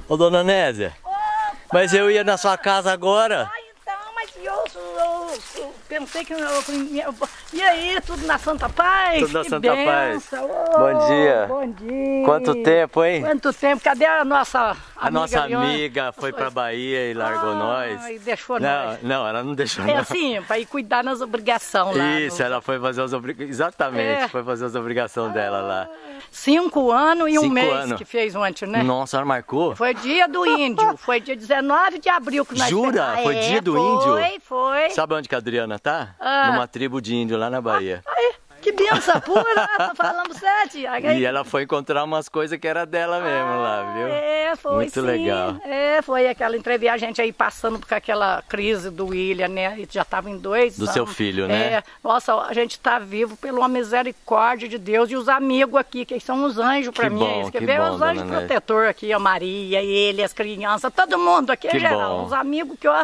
Ô, dona Nésia, mas eu ia na sua casa agora. Ah, então, mas eu pensei que e aí, tudo na Santa Paz? Tudo na que Santa benção. Paz. Bom dia. Bom dia. Quanto tempo, hein? Quanto tempo? Cadê a nossa amiga? A nossa amiga foi pra Bahia e largou nós. E deixou nós. Não, ela não deixou É não. assim, para ir cuidar nas obrigações lá. Isso, ela foi fazer as obrigações. Exatamente, foi fazer as obrigações dela lá. 5 anos e um 5 mês anos. que fez ontem, né? Nossa, ela marcou? Foi dia do índio, foi dia 19 de abril que nós Jura? pegamos. Foi dia do índio? Foi. Sabe onde que a Adriana tá? Ah. Numa tribo de índio lá na Bahia. Aí, que benção pura, tô falando sério. E ela foi encontrar umas coisas que era dela mesmo lá, viu? Foi Muito sim. legal. Foi aquela entrevista, a gente aí passando por aquela crise do William, né? E já tava em 2 anos. Do seu filho, né? Nossa, a gente tá vivo pela misericórdia de Deus e os amigos aqui, que são os anjos pra mim. Bom, Quer que ver? bom, Os anjos dona Nésia. protetores aqui, a Maria, ele, as crianças, todo mundo aqui Que em geral. bom. Os amigos que, ó,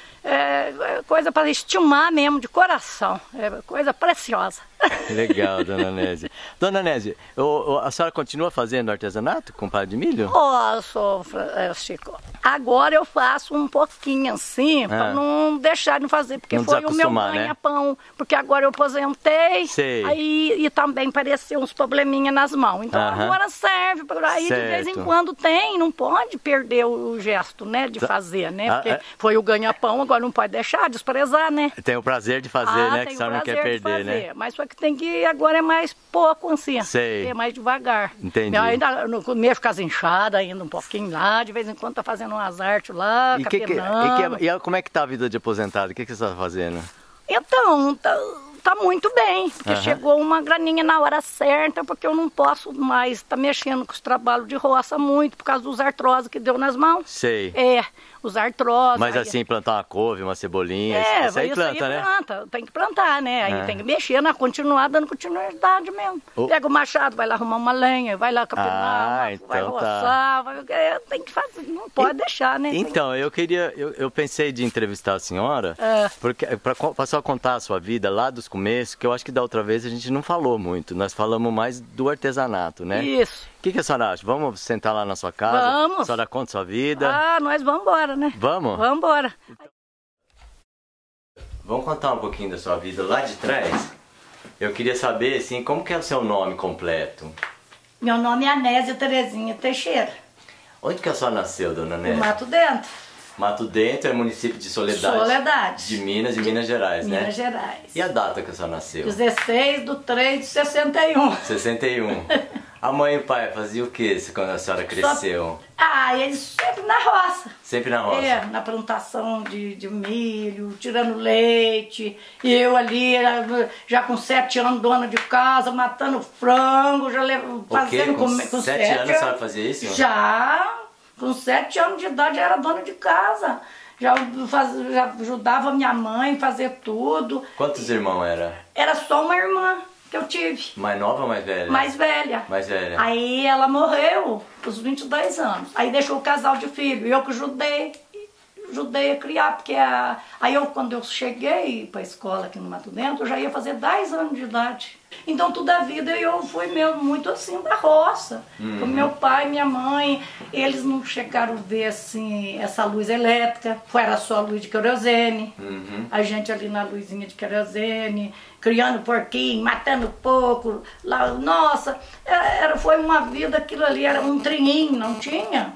é coisa para estimar mesmo, de coração. É coisa preciosa. Legal, dona Nésia. Dona Nésia, a senhora continua fazendo artesanato com palha de milho? Chico, agora eu faço um pouquinho assim, para não deixar de fazer, porque Não foi o meu desacostumar, né? ganha-pão, porque agora eu aposentei, Sei. aí e também apareceu uns probleminhas nas mãos, então agora serve, aí de vez em Certo. quando tem, não pode perder o gesto, né, de fazer, né, porque foi o ganha-pão, agora não pode deixar, desprezar, né. Tem o prazer de fazer, né? Que a tem o senhora não quer prazer de perder, fazer, né? mas só que tem que, agora é mais pouco assim, Sei. é mais devagar. Entendi. Eu ainda no começo com as enxadas, ainda um pouquinho lá, de vez em quando tá fazendo umas artes lá, capenando. Como é que tá a vida de aposentado? O que você está fazendo? Então, tá muito bem, porque chegou uma graninha na hora certa, porque eu não posso mais estar mexendo com os trabalhos de roça muito, por causa dos artroses que deu nas mãos. Sei. Os artroses. Mas aí- assim, plantar uma couve, uma cebolinha, isso aí isso planta, né? planta, tem que plantar, né? Aí tem que mexer, continuar dando continuidade mesmo. Pega o machado, vai lá arrumar uma lenha, vai lá capinar, vai então roçar, tem que fazer, não pode deixar, né? Então, eu pensei de entrevistar a senhora, porque para só contar a sua vida lá dos começos, que eu acho que da outra vez a gente não falou muito, nós falamos mais do artesanato, né? Isso. O que a senhora acha? Vamos sentar lá na sua casa? Vamos. A senhora conta a sua vida? Nós vamos embora, né? Vamos? Vamos embora. Vamos contar um pouquinho da sua vida lá de trás? Eu queria saber, assim, como que é o seu nome completo? Meu nome é Anésia Terezinha Teixeira, Onde que a senhora nasceu, dona do Nésia? Mato Dentro, Mato Dentro é município de Soledade. Soledade. De Minas Gerais, né? Minas Gerais. E a data que a senhora nasceu? 16/3/61. 61. A mãe e o pai faziam o que quando a senhora cresceu? Eles sempre na roça. Sempre na roça? Na plantação de milho, tirando leite. E eu ali, já com 7 anos, dona de casa, matando frango, já fazendo Com comer. 7 anos a senhora fazia isso? Já, com 7 anos de idade, já era dona de casa. Já ajudava minha mãe a fazer tudo. Quantos irmãos era? Era só uma irmã que eu tive. Mais nova ou mais velha? Mais velha. Mais velha. Aí ela morreu aos 22 anos. Aí deixou o casal de filho. E eu que ajudei a criar, porque aí quando eu cheguei para a escola aqui no Mato Dentro, eu já ia fazer 10 anos de idade. Então toda a vida eu fui mesmo muito assim da roça. Com meu pai e minha mãe, eles não chegaram a ver assim essa luz elétrica, era só a luz de querosene. A gente ali na luzinha de querosene, criando porquinho, matando porco. Lá, nossa, foi uma vida, aquilo ali era um trinhinho, não tinha?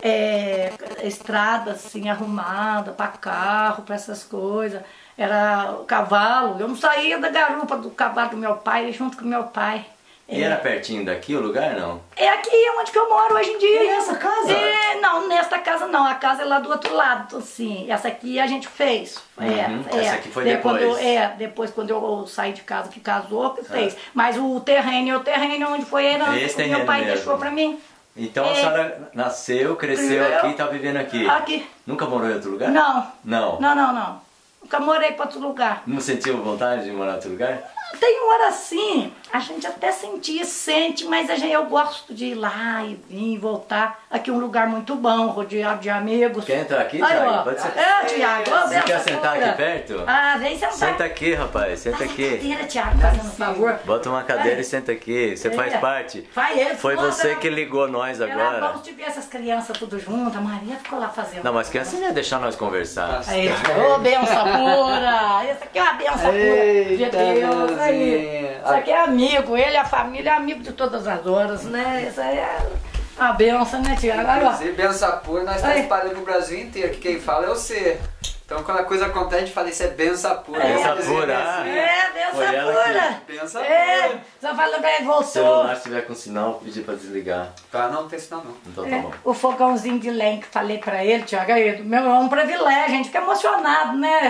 Estrada assim arrumada para carro, para essas coisas. Era cavalo. Eu não saía da garupa do cavalo do meu pai, junto com meu pai. E era pertinho daqui o lugar, não? É aqui onde que eu moro hoje em dia. E nessa casa? Não, nesta casa não. A casa é lá do outro lado, assim. Essa aqui a gente fez. Essa aqui foi depois? Depois quando eu saí de casa, que casou, que fez. Mas o terreno onde foi herança que meu pai deixou pra mim. Então a senhora nasceu, cresceu aqui e tá vivendo aqui? Aqui. Nunca morou em outro lugar? Não. Não? Não. Nunca morei para outro lugar. Não sentiu vontade de morar em outro lugar? Tem hora assim A gente até sentia, sente, mas eu gosto de ir lá e vir e voltar. Aqui é um lugar muito bom, rodeado de amigos. Quer entrar aqui, Thiago? Pode ser. Thiago, você quer sentar aqui perto? Ah, vem sentar. Senta aqui, rapaz, senta aqui. Cadeira, Thiago, fazendo um favor. Bota uma cadeira e senta aqui, você faz parte. Foi você que ligou nós agora. Vamos te ver essas crianças tudo juntas, a Maria ficou lá fazendo. Não, mas criança não ia deixar nós conversar. Aí, ô, benção pura! Essa aqui é uma benção pura de Deus. Aí. Isso aqui é amigo, ele, a família, é amigo de todas as horas, né? Isso aí é uma benção, né, Tiago? Inclusive, benção pura, nós estamos espalhando pro Brasil inteiro, que quem fala é você. Então, quando a coisa acontece, a gente fala, isso é benção pura. Benção pura, benção pura. Benção pura. Só falando pra ele, voltou. Se o celular estiver com sinal, pedir pra desligar. Tá, não tem sinal não. Então tá bom. O fogãozinho de lenha que falei pra ele, Tiago, é um privilégio, a gente fica emocionado, né?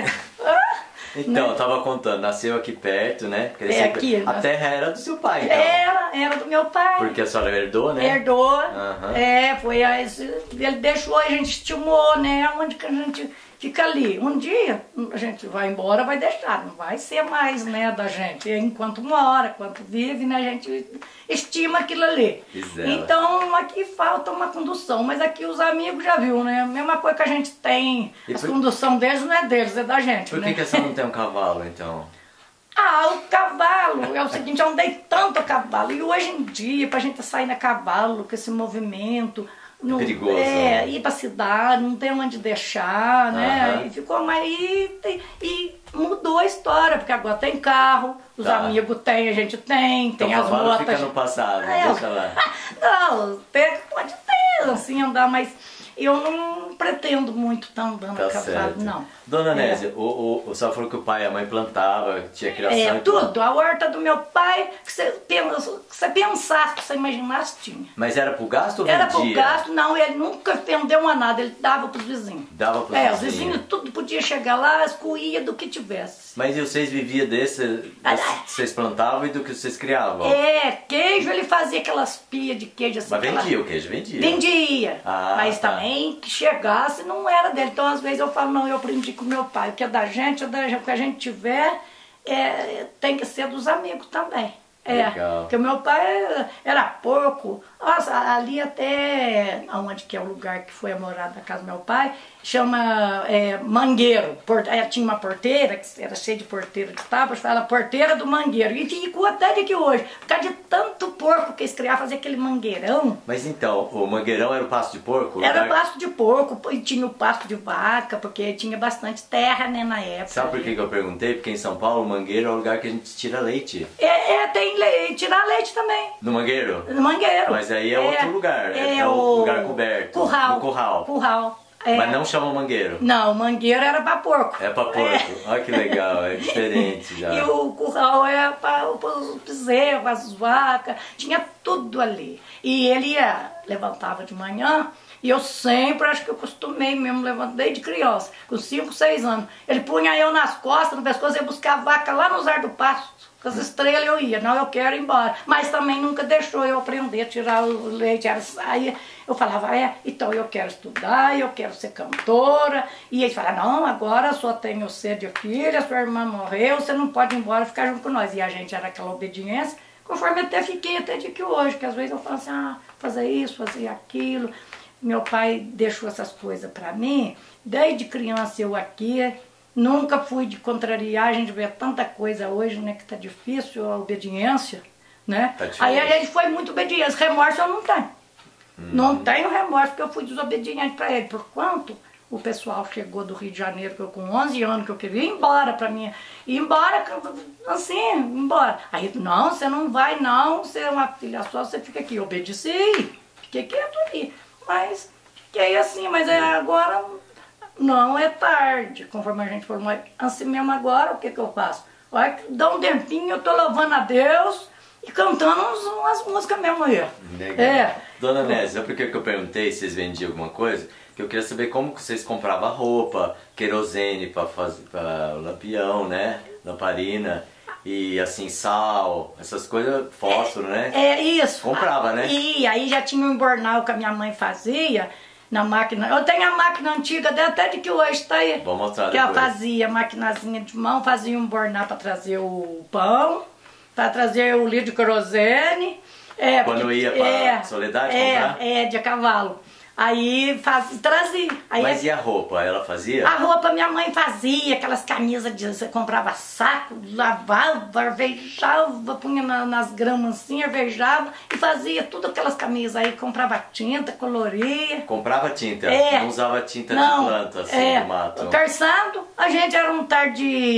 Então, eu tava contando, nasceu aqui perto, né? Aqui. A terra era do seu pai, então. Era do meu pai. Porque a senhora herdou, né? Herdou. Uhum. Foi ele deixou, a gente estimou, né? Onde que a gente fica ali. Um dia a gente vai embora, vai deixar, não vai ser mais, né, da gente. Enquanto mora, enquanto vive, né, a gente estima aquilo ali. Então aqui falta uma condução, mas aqui os amigos já viu, né? A mesma coisa que a gente tem, a condução deles não é deles, é da gente. Por que a senhora não tem um cavalo, então? O cavalo, é o seguinte, eu andei tanto a cavalo, e hoje em dia, pra gente sair a cavalo, com esse movimento, não, perigoso, né? Ir pra cidade, não tem onde deixar, né? E ficou mais. E mudou a história, porque agora tem carro, os amigos têm, a gente tem então, as motas. Fica no passado, deixa lá. Não, pode ter, assim, andar, mas eu não pretendo muito estar andando a cavalo, certo. não. Dona Nésia, o senhor falou que o pai e a mãe plantava, tinha criação. Tudo. A horta do meu pai, que você pensasse, que você imaginasse, tinha. Mas era pro gasto ou vendia? Era pro gasto, não, ele nunca vendeu a nada, ele dava pros vizinhos. Dava pros vizinhos? Os vizinhos tudo podia chegar lá, escolhia do que tivesse. Mas e vocês viviam desse que vocês plantavam e do que vocês criavam? Queijo, ele fazia aquelas pias de queijo assim. Mas vendia, o queijo vendia? Vendia, mas também que chegasse não era dele. Então às vezes eu falo, não, eu aprendi com meu pai, o que é da gente, o que a gente tiver, tem que ser dos amigos também. Legal. Porque o meu pai era porco. Nossa, ali até onde que é o lugar que foi a morada da casa do meu pai, chama Mangueiro. Tinha uma porteira, que era cheia de porteira de tábuas, fala porteira do Mangueiro. E ficou até de que hoje, por causa de tanto porco que eles criavam, fazer aquele mangueirão. Mas então, o mangueirão era o pasto de porco? Era o pasto de porco, e tinha o pasto de vaca, porque tinha bastante terra, né, na época. Sabe por que eu perguntei? Porque em São Paulo, o mangueiro é o lugar que a gente tira leite. Tem leite, tirar leite também. No mangueiro? No mangueiro. Mas aí é outro lugar, é o lugar coberto. Curral. No curral. Curral. Mas não chama mangueiro? Não, mangueiro era pra porco. É pra porco. Olha que legal, é diferente já. E o curral é para os bezerros, as vacas, tinha tudo ali. E ele levantava de manhã, e eu sempre, acho que eu costumei mesmo, levantei de criança, com 5, 6 anos. Ele punha eu nas costas, no pescoço, ia buscar a vaca lá nos ar do pasto. Com as estrelas eu ia, não, eu quero ir embora. Mas também nunca deixou eu aprender a tirar o leite. Aí eu falava, então eu quero estudar, eu quero ser cantora. E ele falava, não, agora só tenho sede de filha, sua irmã morreu, você não pode ir embora ficar junto com nós. E a gente era aquela obediência, conforme até fiquei até de que hoje, que às vezes eu falo assim, fazer isso, fazer aquilo. Meu pai deixou essas coisas pra mim, desde criança eu aqui. Nunca fui de contrariar, a gente vê tanta coisa hoje, né, que tá difícil, a obediência, né? Aí a gente foi muito obediente, remorso eu não tenho. Não tenho remorso, porque eu fui desobediente para ele. Por quanto o pessoal chegou do Rio de Janeiro, que eu com 11 anos, que eu queria ir embora para mim, ir embora, assim, embora. Aí, não, você não vai não, você é uma filha só, você fica aqui. Eu obedeci, fiquei quieto ali, mas fiquei assim, mas agora... Não é tarde, conforme a gente falou, mas assim mesmo agora, o que eu faço? Olha, dá um tempinho, eu tô louvando a Deus e cantando umas músicas mesmo aí. Legal. Dona Nésia, por que eu perguntei se vocês vendiam alguma coisa? Que eu queria saber como que vocês compravam roupa, querosene para lampião, né? Lamparina. E assim, sal, essas coisas, fósforo, né? Isso. Comprava, né? E aí já tinha um embornal que a minha mãe fazia. Na máquina, eu tenho a máquina antiga até de que hoje está aí. Vou mostrar que depois. ela fazia maquinazinha de mão, fazia um borná para trazer o pão, para trazer o litro de querosene. Quando ia para Soledade comprar? De cavalo. Aí trazia. Aí mas e a roupa? Ela fazia? A roupa minha mãe fazia, aquelas camisas de... Você comprava saco, lavava, arvejava, punha nas gramas assim, arvejava e fazia tudo aquelas camisas. Aí comprava tinta, coloria. Comprava tinta? Não usava tinta de planta, assim, do mato? Carçado, a gente era um tar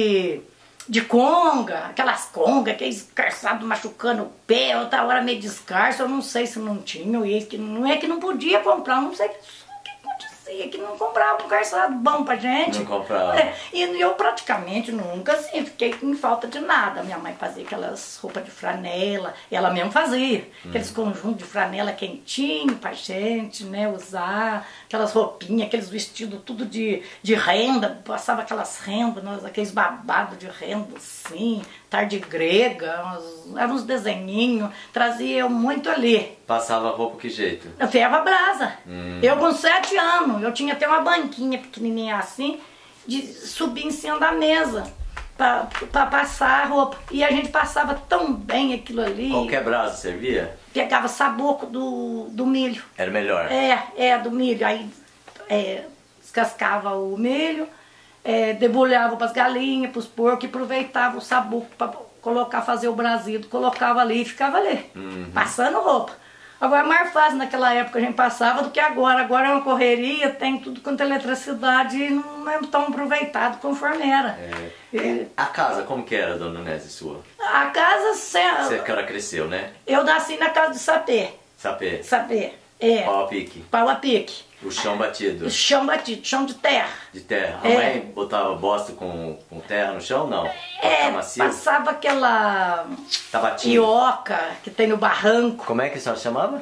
de conga, aquelas congas, aqueles carçados machucando o pé, outra hora meio descalço, eu não sei se não tinha, não é que não podia comprar, não sei o que acontecia, que não comprava um calçado bom pra gente. Não comprava. E eu praticamente nunca assim, fiquei com falta de nada. Minha mãe fazia aquelas roupas de franela, ela mesmo fazia, aqueles conjuntos de franela quentinho pra gente, né, usar, aquelas roupinhas, aqueles vestidos tudo de renda, passava aquelas rendas, aqueles babados de renda assim, tarde grega, eram uns desenhinhos, trazia eu muito ali. Passava a roupa que jeito? Eu ferro a brasa. Eu com 7 anos, eu tinha até uma banquinha pequenininha assim, de subir em cima da mesa para passar a roupa. E a gente passava tão bem aquilo ali. Qualquer brasa servia? Pegava saboco do milho. Era melhor? Do milho. Aí descascava o milho, debulhava para as galinhas, para os porcos, e aproveitava o saboco para colocar, fazer o brasido, colocava ali e ficava ali, passando roupa. Agora é mais fácil naquela época a gente passava do que agora. Agora é uma correria, tem tudo quanto é eletricidade e não é tão aproveitado conforme era. A casa, como que era, dona Nésia, sua? A casa... Você que ela cresceu, né? Eu nasci na casa de sapê. Sapê? Sapê, Pau a pique? Pau a pique. O chão batido? O chão batido, chão de terra. De terra? A mãe botava bosta com terra no chão, não? Passava aquela Tabatinho. ioca que tem no barranco. Como é que a senhora chamava?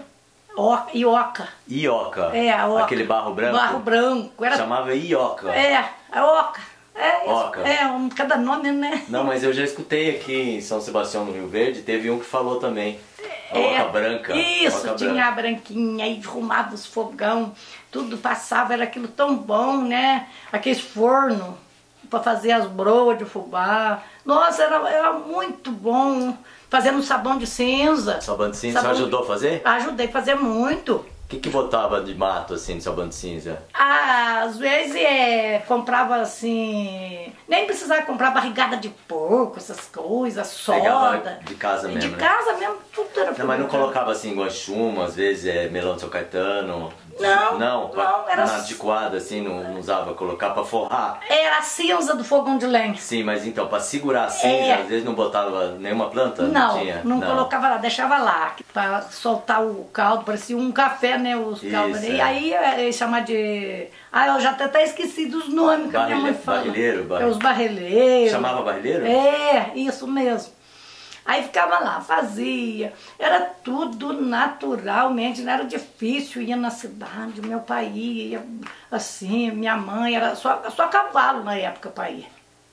Ioca. Ioca? A oca. Aquele barro branco? Barro branco. Chamava ioca? A oca. Oca. Cada nome, né? Não, mas eu já escutei aqui em São Sebastião, no Rio Verde, teve um que falou também. A oca branca. Isso, oca tinha branca. a branquinha, aí arrumava os fogão, tudo passava, era aquilo tão bom, né? Aqueles fornos para fazer as broas de fubá. Nossa, era muito bom. Fazendo sabão de cinza. Sabão de cinza, você ajudou a fazer? Ajudei a fazer muito. O que botava de mato, assim, de sabão de cinza? Às vezes comprava assim... Nem precisava comprar barrigada de porco, essas coisas, soda. Pegava de casa mesmo, De né? casa mesmo, tudo era... Não, mas não colocava assim, guanchuma, às vezes melão de São Caetano? Não, era... Na antiquada, assim, não usava colocar pra forrar? Era a cinza do fogão de lenha. Sim, mas então, pra segurar a cinza, às vezes não botava nenhuma planta? Não colocava lá, deixava lá, pra soltar o caldo, parecia um café, né, os caldos. E aí, chama de... eu já até esqueci dos nomes que a minha mãe fala. Barrilheiro? Os barrilheiros. Chamava barrilheiro? Isso mesmo. Aí ficava lá, fazia, era tudo naturalmente, não era difícil, ia na cidade, meu pai ia, assim, minha mãe, era só cavalo na época para ir.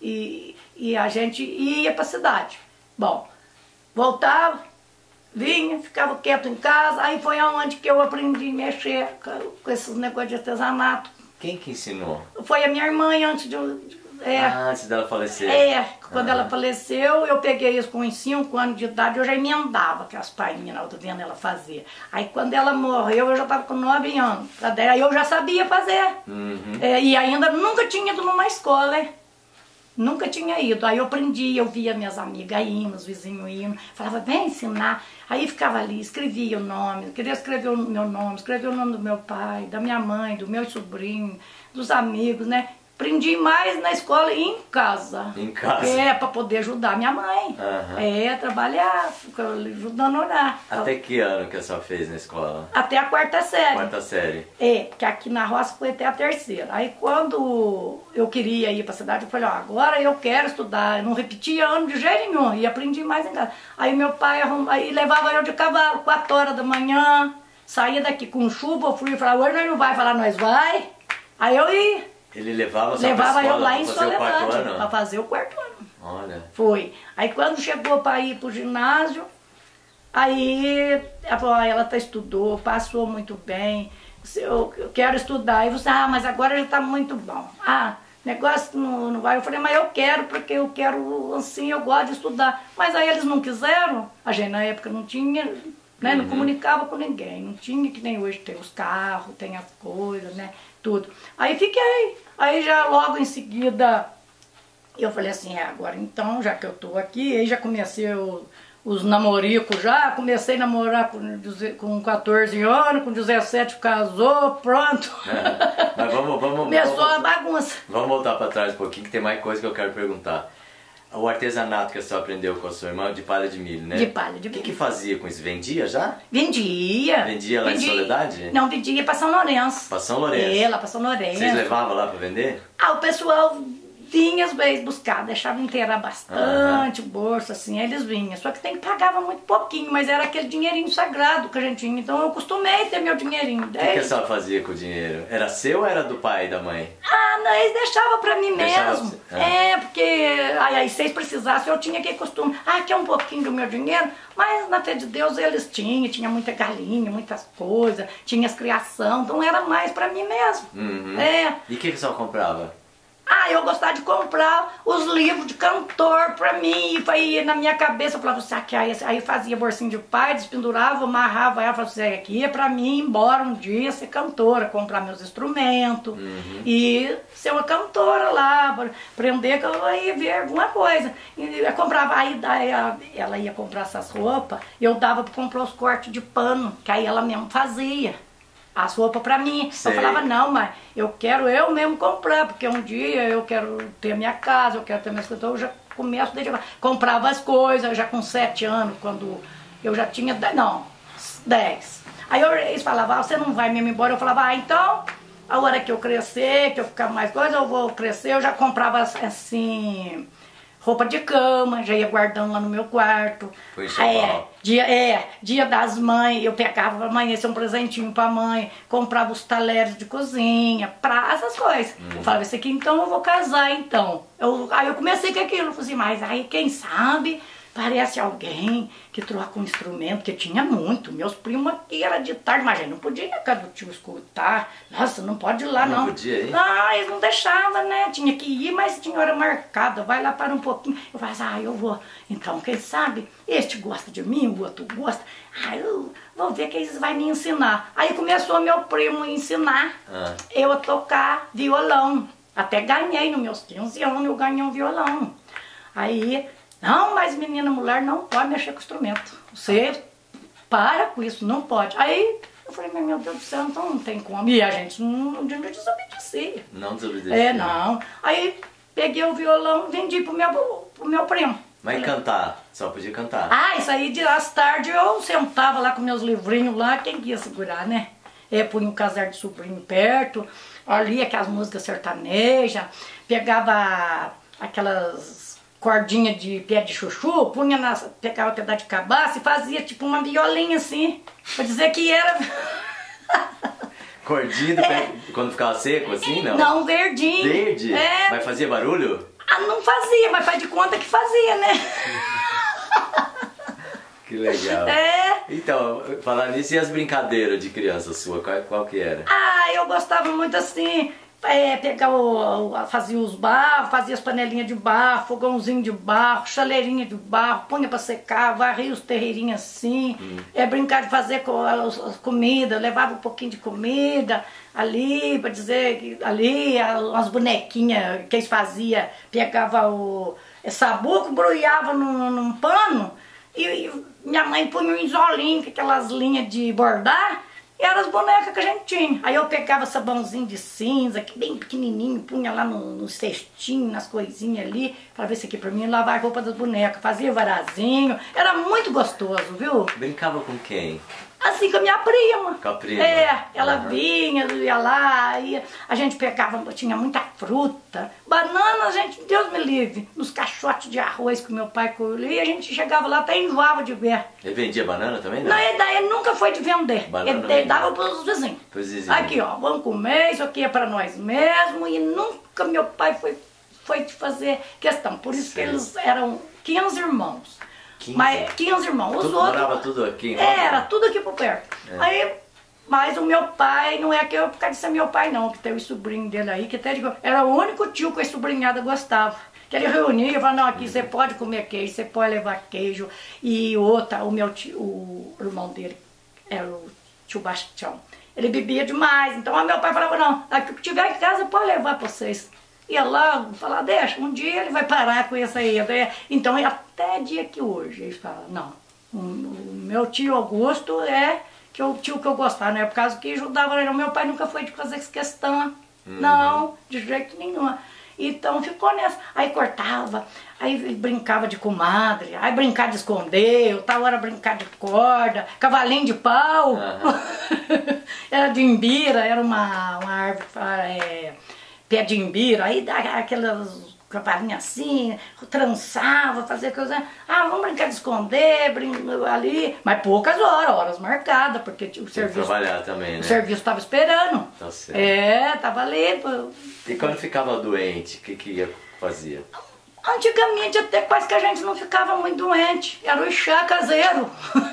E a gente ia para a cidade. Bom, voltava, vinha, ficava quieto em casa, aí foi aonde que eu aprendi a mexer com esses negócios de artesanato. Quem que ensinou? Foi a minha irmã antes de antes dela falecer. Quando ela faleceu, eu peguei isso com uns 5 anos de idade, eu já emendava aquelas painhas, eu tô vendo ela fazer. Aí quando ela morreu, eu já estava com 9 anos, aí eu já sabia fazer. E ainda nunca tinha ido numa escola, Nunca tinha ido. Aí eu aprendi, eu via minhas amigas indo, os vizinhos indo, falava, vem ensinar. Aí ficava ali, escrevia o nome, queria escrever o meu nome, escrevia o nome do meu pai, da minha mãe, do meu sobrinho, dos amigos, né? Aprendi mais na escola e em casa. Em casa? Para poder ajudar minha mãe. Trabalhar, ficar ajudando a orar. Até que ano que a senhora fez na escola? Até a 4ª série. 4ª série? Porque aqui na roça foi até a 3ª. Aí quando eu queria ir para a cidade, eu falei, agora eu quero estudar. Eu não repetia ano de jeito nenhum e aprendi mais em casa. Aí meu pai aí levava eu de cavalo, 4 horas da manhã, saía daqui com chuva, eu fui e falava, hoje nós não vai falar, nós vai. Aí eu ia. Ele levava eu lá em Soledade para fazer o 4º ano. Olha. Foi. Aí quando chegou para ir para o ginásio, aí ela falou, ela estudou, passou muito bem, eu quero estudar. E você, mas agora já está muito bom. negócio não vai. Eu falei, mas eu quero, porque eu quero, assim, eu gosto de estudar. Mas aí eles não quiseram, a gente na época não tinha, né, não comunicava com ninguém, não tinha que nem hoje tem os carros, tem as coisas, né, tudo. Aí fiquei, aí já logo em seguida, eu falei assim, agora então, já que eu tô aqui, aí já comecei os namoricos já, comecei a namorar com 14 anos, com 17 casou, pronto. Mas vamos começou a bagunça. Vamos voltar para trás um pouquinho, que tem mais coisa que eu quero perguntar. O artesanato que você aprendeu com a sua irmã de palha de milho, né? De palha de milho. O que fazia com isso? Vendia já? Vendia. Vendia lá em Soledade? Não, vendia para São Lourenço. Para São Lourenço? É, lá para São Lourenço. Vocês levavam lá para vender? O pessoal vinha às vezes buscar, deixava inteirar bastante o bolso, assim, aí eles vinham. Só que tem que pagava muito pouquinho, mas era aquele dinheirinho sagrado que a gente tinha. Então eu costumei ter meu dinheirinho. O que a senhora fazia com o dinheiro? Era seu ou era do pai e da mãe? Não, eles deixavam pra mim Deixava mesmo. você? Porque aí se eles precisassem, eu tinha que costume. Quer um pouquinho do meu dinheiro? Mas na fé de Deus eles tinha muita galinha, muitas coisas, tinha as criação, então era mais pra mim mesmo. E o que a senhora comprava? Eu gostava de comprar os livros de cantor pra mim, e aí na minha cabeça eu falava assim, aí fazia bolsinho de pai, despendurava, amarrava ela, falava assim, aqui é pra mim ir embora um dia ser cantora, comprar meus instrumentos e ser uma cantora lá, aprender que eu ia ver alguma coisa. E eu comprava, aí ela ia comprar essas roupas, eu dava pra comprar os cortes de pano, que aí ela mesmo fazia as roupas pra mim. Sei. Eu falava, não, mas eu quero eu mesmo comprar, porque um dia eu quero ter minha casa, eu quero ter minha escritório, eu já começo desde agora. Comprava as coisas, já com 7 anos, quando eu já tinha 10. Aí eles falavam, você não vai mesmo embora? Eu falava, então, a hora que eu crescer, que eu ficar mais coisa, eu vou crescer, eu já comprava assim, roupa de cama, já ia guardando lá no meu quarto. Foi enxoval. Dia das mães, eu pegava amanhecer um presentinho pra mãe, comprava os talheres de cozinha, essas coisas. Eu falava, isso aqui então eu vou casar então. Aí eu comecei com aquilo, eu falei assim, mas aí quem sabe parece alguém que troca um instrumento, que tinha muito. Meus primos aqui era de tarde, mas a gente não podia ir na casa do tio escutar. Nossa, não pode ir lá não. Não podia ir? Eles não deixavam, né? Tinha que ir, mas tinha hora marcada. Vai lá para um pouquinho. Eu falava assim, eu vou. Então, quem sabe, este gosta de mim, o outro gosta. Eu vou ver que eles vão me ensinar. Aí começou meu primo a ensinar eu a tocar violão. Até ganhei, nos meus 15 anos, eu ganhei um violão. Aí, não, mas menina, mulher não pode mexer com instrumento. Você para com isso, não pode. Aí eu falei, meu Deus do céu, então não tem como. E a gente não desobedecia. Não desobedecia? Não. Aí peguei o violão e vendi pro meu primo. Mas cantar? Só podia cantar? Isso aí, às tardes eu sentava lá com meus livrinhos lá, quem ia segurar, né? Punha um casar de sobrinho perto, ali aquelas músicas sertanejas, pegava aquelas cordinha de pé de chuchu, pegava um pedaço de cabaça e fazia tipo uma violinha assim, pra dizer que era... Cordinha do pé, quando ficava seco assim, não? Não, verdinho. Verde? Mas fazia barulho? Não fazia, mas faz de conta que fazia, né? Que legal. Então, falar nisso, e as brincadeiras de criança sua, qual que era? Eu gostava muito assim... fazia os barros, fazia as panelinhas de barro, fogãozinho de barro, chaleirinha de barro, punha pra secar, varria os terreirinhos assim, brincar de fazer as comidas, levava um pouquinho de comida ali, pra dizer que ali, as bonequinhas que eles faziam, pegava o sabuco, embrulhava num pano e minha mãe punha um isolinho, com aquelas linhas de bordar, e eram as bonecas que a gente tinha. Aí eu pegava sabãozinho de cinza, que bem pequenininho, punha lá no cestinho, nas coisinhas ali, para ver se aqui pra mim, lavar a roupa das bonecas. Fazia varazinho, era muito gostoso, viu? Brincava com quem? Assim, com a minha prima. Com a prima? Ela vinha, ia lá, a gente pegava, tinha muita fruta. Banana, Deus me livre, nos caixotes de arroz que meu pai colhia, a gente chegava lá, até enjoava de ver. Ele vendia banana também, não? Não, ele nunca foi de vender. Ele dava para os vizinhos. Aqui, ó, vamos comer, isso aqui é para nós mesmo. E nunca meu pai foi de fazer questão. Por isso que eles eram 15 irmãos. 15? Mas 15 irmãos. Os outros... Morava tudo aqui em Era, tudo aqui por perto. Aí Mas o meu pai, não é que eu por causa de ser meu pai não, que tem o sobrinho dele aí, que até era o único tio que a sobrinhada gostava. Que ele reunia e falava, não, aqui você pode comer queijo, você pode levar queijo. E outra, o meu tio, o irmão dele, era o tio Bastião, ele bebia demais. Então o meu pai falava, não, aqui que tiver em casa pode levar para vocês. Ia lá, falar, deixa, um dia ele vai parar com isso aí. Então até dia que hoje, ele fala, não, o meu tio Augusto é o tio que eu gostava, né? Por causa que ajudava, o meu pai nunca foi de fazer essa questão, não, de jeito nenhum. Então ficou nessa, aí cortava, aí brincava de comadre, aí brincava de esconder, outra hora brincar de corda, cavalinho de pau, era de imbira, era uma árvore, pé de imbira, aí dá aquelas cavalinhos assim, trançava, fazia coisa, vamos brincar de esconder, ali, mas poucas horas marcadas, porque o serviço, trabalhar também, né? O serviço estava esperando, Tá certo. tava ali. E quando ficava doente, o que fazia? Antigamente até quase que a gente não ficava muito doente, era o chá caseiro.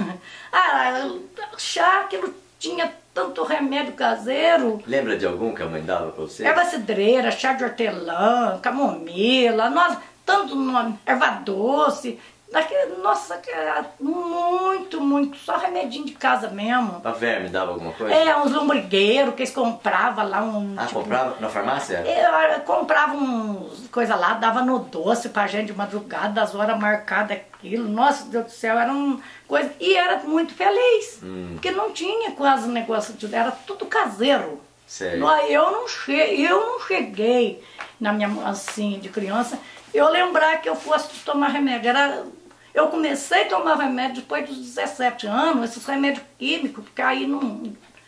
Chá, aquilo tinha tanto remédio caseiro. Lembra de algum que a mãe dava pra você? Erva cidreira, chá de hortelã, camomila, tanto nome, erva doce. Nossa, muito, só remedinho de casa mesmo. Pra verme dava alguma coisa? Uns lombrigueiros que eles compravam lá. Comprava na farmácia? Comprava uns coisa lá, dava no doce pra gente de madrugada, das horas marcadas aquilo. Nossa, Deus do céu, era uma coisa. E era muito feliz, porque não tinha quase negócio de. Era tudo caseiro. Sério? Eu não cheguei, na minha, assim, de criança, eu lembrar que eu fosse tomar remédio. Eu comecei a tomar remédio depois dos 17 anos, esses remédios químicos, porque aí não.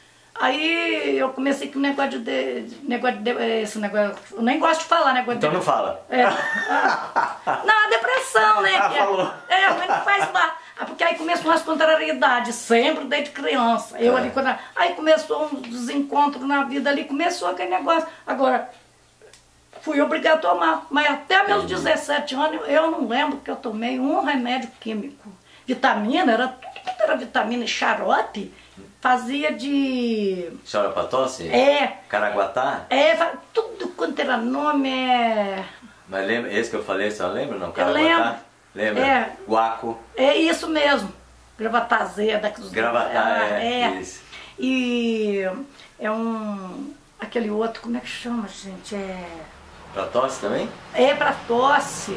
Aí eu comecei com negócio esse negócio, eu nem gosto de falar negócio então não fala. Não, a depressão, né? Falou. Mas não faz mal. Porque aí começou umas contrariedades, sempre desde criança. Aí começou um desencontro na vida ali, começou aquele negócio. Agora, fui obrigada a tomar, mas até meus 17 anos eu não lembro que eu tomei um remédio químico. Vitamina, tudo era vitamina e xarope, fazia de... Chora pra tosse? Caraguatá? Tudo quanto era nome, Mas lembra, esse que eu falei, você lembra não? Caraguatá? Lembra? Guaco? É isso mesmo, Gravatá Zeda. Gravatá, isso. E aquele outro, como é que chama, gente? Pra tosse também? Pra tosse.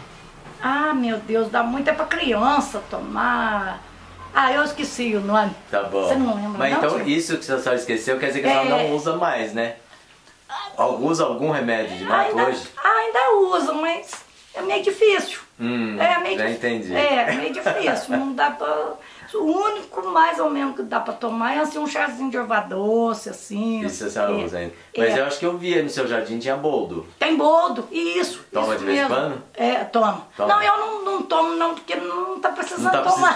Meu Deus, dá muito, pra criança tomar. Eu esqueci o nome. Tá bom. Você não lembra, mas não? Então isso que você só esqueceu quer dizer que a senhora não usa mais, né? Usa algum remédio de mato hoje? Ainda usa, mas é meio difícil. Já entendi. É meio difícil, não dá pra... O único mais ou menos que dá pra tomar é assim, um chazinho de erva doce, assim. Isso a senhora usa ainda. Mas eu acho que eu via no seu jardim, tinha boldo. Tem boldo, isso. Toma isso de vez em mesmo. quando? Toma. Não, eu não tomo não, porque não tá precisando tomar.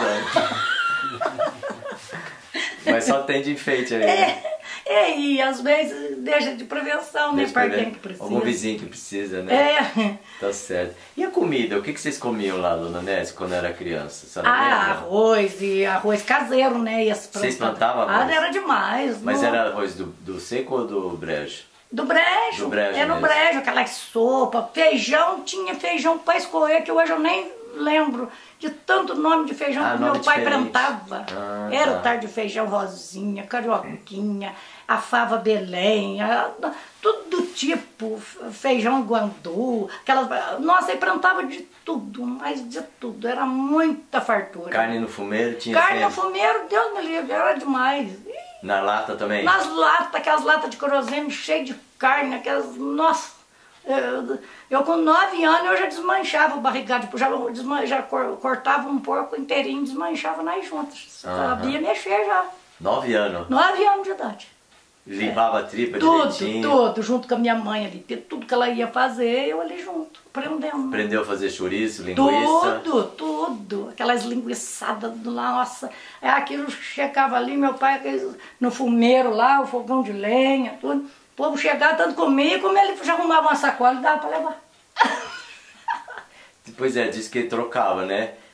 Mas só tem de enfeite aí. Né? E às vezes deixa de prevenção, né? Para quem que precisa. Algum vizinho que precisa, né? Tá certo. E a comida? O que vocês comiam lá, dona Nésia, quando era criança? Arroz caseiro, né? Vocês plantavam arroz? Era demais. Mas era arroz do seco ou do brejo? Do brejo. No brejo, aquela sopa. Feijão, tinha feijão para escolher, que hoje eu nem lembro de tanto nome de feijão que meu pai plantava. Era o tal de feijão rosinha, carioquinha, a fava Belém, tudo tipo, feijão guandu, nossa, ele plantava de tudo, mas de tudo, era muita fartura. Carne no fumeiro tinha Carne no fumeiro, Deus me livre, era demais. Na lata também? Nas latas, aquelas latas de querosene cheias de carne, nossa. Eu com 9 anos eu já desmanchava o barrigado, já cortava um porco inteirinho, desmanchava nas juntas. Sabia mexer já. 9 anos? 9 anos de idade. Limpava a tripa direitinho? Tudo, junto com a minha mãe ali. Tudo que ela ia fazer, eu ali junto, aprendendo. Aprendeu a fazer chouriço, linguiça? Tudo. Aquelas linguiçadas, nossa. Aquilo chegava ali, meu pai no fumeiro lá, o fogão de lenha, tudo. O povo chegava tanto comigo, como ele já arrumava uma sacola e dava para levar. Pois é, disse que ele trocava, né?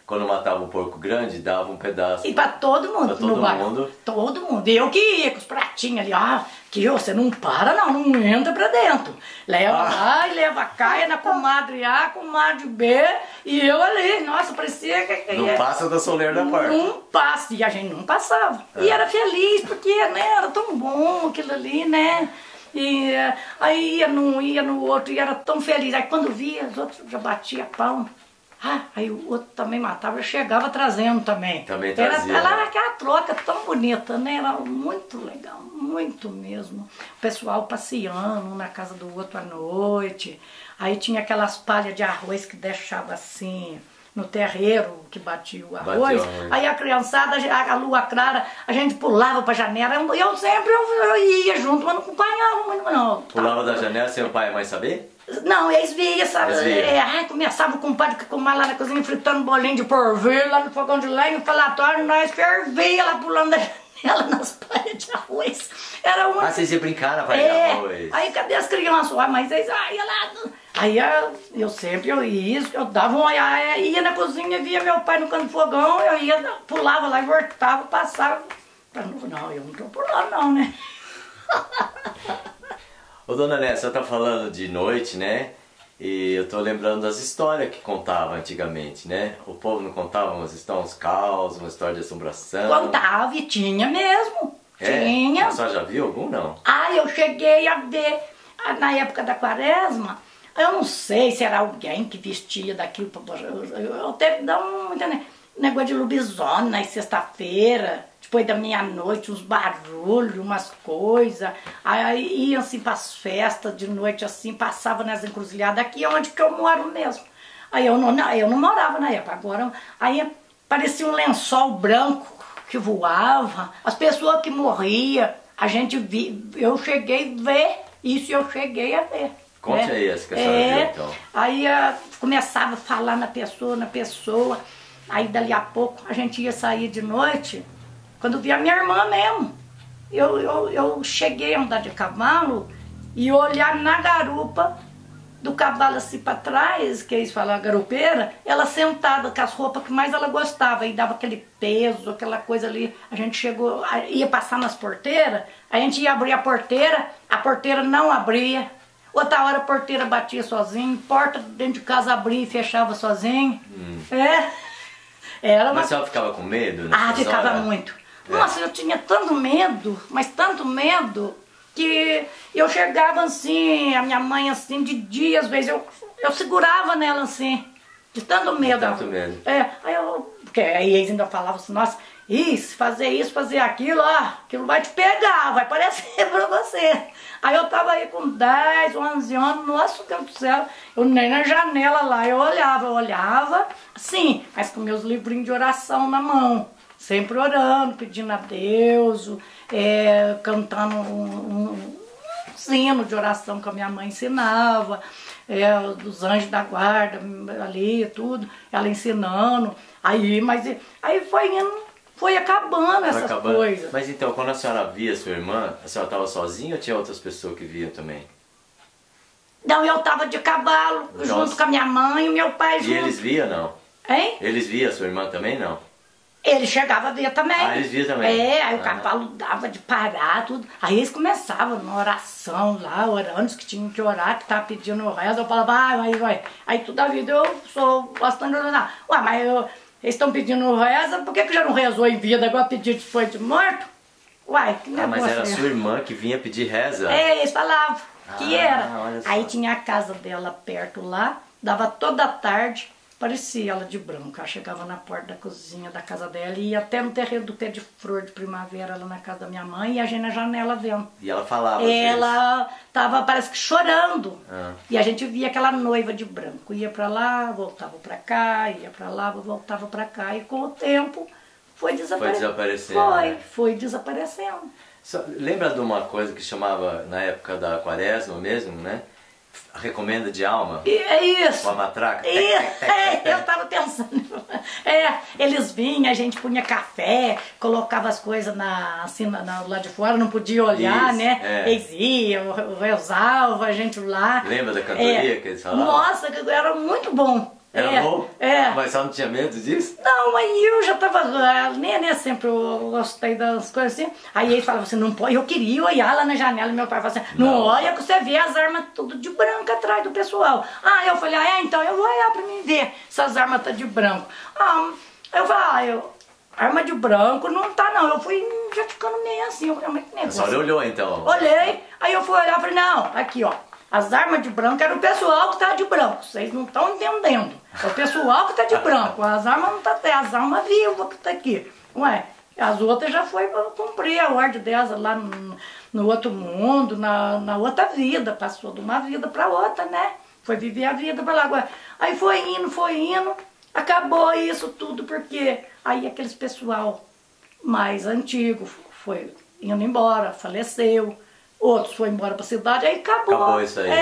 quando matava um porco grande, dava um pedaço. E pra todo mundo pra todo no bairro. mundo. Todo mundo. Eu que ia com os pratinhos ali, que você não para não entra pra dentro. Leva lá e leva cá, é na comadre A, comadre B, e eu ali, nossa, parecia que não passa da soleira da porta. Não passa, e a gente não passava. E era feliz, porque né, era tão bom aquilo ali, né? E aí ia num, ia no outro, e era tão feliz. Aí quando via, os outros já batiam palma. Aí o outro também matava, chegava trazendo também. Também trazia. Era aquela troca tão bonita, né? Era muito legal, muito mesmo. O pessoal passeando, um na casa do outro à noite. Aí tinha aquelas palhas de arroz que deixava assim, no terreiro, que batia o arroz. Aí a criançada, a lua clara, a gente pulava pra janela. Eu sempre ia junto, mas não acompanhava muito não. Pulava da janela sem o pai e a mãe saber? Não, eles viam, sabe? Eles Começava o compadre que comia lá na cozinha fritando bolinho de porvir, lá no fogão de lenha, no falatório, nós fervia lá pulando da janela nas palhas de arroz. Era uma... vocês iam brincar na palha de arroz. Aí cadê as crianças? Mas eles iam lá... Aí eu sempre ia, eu dava uma... ia na cozinha, via meu pai no canto do fogão, eu ia, pulava lá e voltava, passava. Não, eu não tô pulando não, né? Ô dona Néia, a senhora tá falando de noite, né? E eu tô lembrando das histórias que contava antigamente, né? O povo não contava umas histórias, uns causos, uma história de assombração? Contava e tinha mesmo. Tinha. A senhora já viu algum, não? Eu cheguei a ver, na época da quaresma, eu não sei se era alguém que vestia daquilo, eu teve um negócio de lobisomem na sexta-feira, depois da meia-noite, uns barulhos, umas coisas. Aí iam assim para as festas de noite, assim, passava nas encruzilhadas, aqui é onde que eu moro mesmo. Aí eu não morava na época, agora, aí parecia um lençol branco que voava, as pessoas que morriam, a gente eu cheguei a ver, isso eu cheguei a ver. Conte aí essa que a senhora viu, então. Aí começava a falar na pessoa, aí dali a pouco a gente ia sair de noite, quando via a minha irmã mesmo. Eu cheguei a andar de cavalo e olhar na garupa do cavalo assim para trás, que eles falam a garupeira, ela sentada com as roupas que mais ela gostava, e dava aquele peso, aquela coisa ali. A gente chegou, ia passar nas porteiras, a gente ia abrir a porteira não abria. Outra hora a porteira batia sozinha, porta dentro de casa abria e fechava sozinha. Era uma... Mas a senhora ficava com medo? Ficava muito. Nossa, eu tinha tanto medo, mas tanto medo, que eu chegava assim, a minha mãe assim, de dia, às vezes, eu segurava nela assim, de tanto medo. Porque aí eles ainda falavam assim, nossa, isso, fazer aquilo, aquilo vai te pegar, vai parecer pra você. Aí eu tava aí com 10, 11 anos, nossa Deus do céu, eu nem na janela lá, eu olhava, assim, mas com meus livrinhos de oração na mão. Sempre orando, pedindo a Deus, cantando um sino de oração que a minha mãe ensinava, dos anjos da guarda ali, tudo, ela ensinando. Aí foi indo, foi acabando essas coisas. Mas então, quando a senhora via sua irmã, a senhora estava sozinha ou tinha outras pessoas que viam também? Não, eu estava de cavalo, junto com a minha mãe e meu pai junto. E eles viam, não? Hein? Eles viam a sua irmã também, não? Ele chegava a ver também. Eles viam também? Aí o cavalo dava de parar, tudo. Aí eles começavam na oração lá, orando, que tinham que orar, que tava pedindo reza. Eu falava, vai. Aí toda a vida eu sou bastante orando. Mas eles estão pedindo reza, por que já não rezou em vida, agora pedir depois de morto? Que negócio. Mas era a sua irmã que vinha pedir reza? Eles falavam que era. Aí tinha a casa dela perto lá, dava toda tarde. Parecia ela de branco, ela chegava na porta da cozinha da casa dela e ia até no terreiro do pé de flor de primavera lá na casa da minha mãe e a gente na janela vendo. E ela falava Ela tava, parece que chorando. E a gente via aquela noiva de branco, ia pra lá, voltava pra cá, ia pra lá, voltava pra cá e com o tempo foi desaparecendo. Foi desaparecendo. Lembra de uma coisa que chamava na época da quaresma mesmo, né? A recomenda de alma? É isso. Com a matraca? Eu tava pensando. Eles vinham, a gente punha café, colocava as coisas assim, lá de fora, não podia olhar, né? Eles iam, rezavam, a gente lá. Lembra da cantoria que eles falavam? Nossa, era muito bom. Era bom? É. Mas só não tinha medo disso? Não, aí eu já tava, né, sempre eu gostei das coisas assim. Aí eles falavam assim, não pode, eu queria olhar lá na janela, meu pai falava assim, não olha que você vê as armas tudo de branco atrás do pessoal. Eu falei, então eu vou olhar pra mim ver se as armas tá de branco. Eu falei, arma de branco não tá não, eu fui já ficando meio assim, eu falei, mas que negócio. A senhora olhou então? Olhei, aí eu fui olhar e falei, não, aqui ó. As armas de branco era o pessoal que tá de branco. Vocês não estão entendendo. É o pessoal que tá de branco. As armas não tá até, as armas vivas que tá aqui. Ué, as outras já foi para cumprir a ordem delas lá no outro mundo, na outra vida. Passou de uma vida para outra, né? Foi viver a vida para lá agora. Aí foi indo. Acabou isso tudo porque aí aqueles pessoal mais antigo foi indo embora, faleceu. Outros foram embora pra cidade, aí acabou. Acabou isso aí.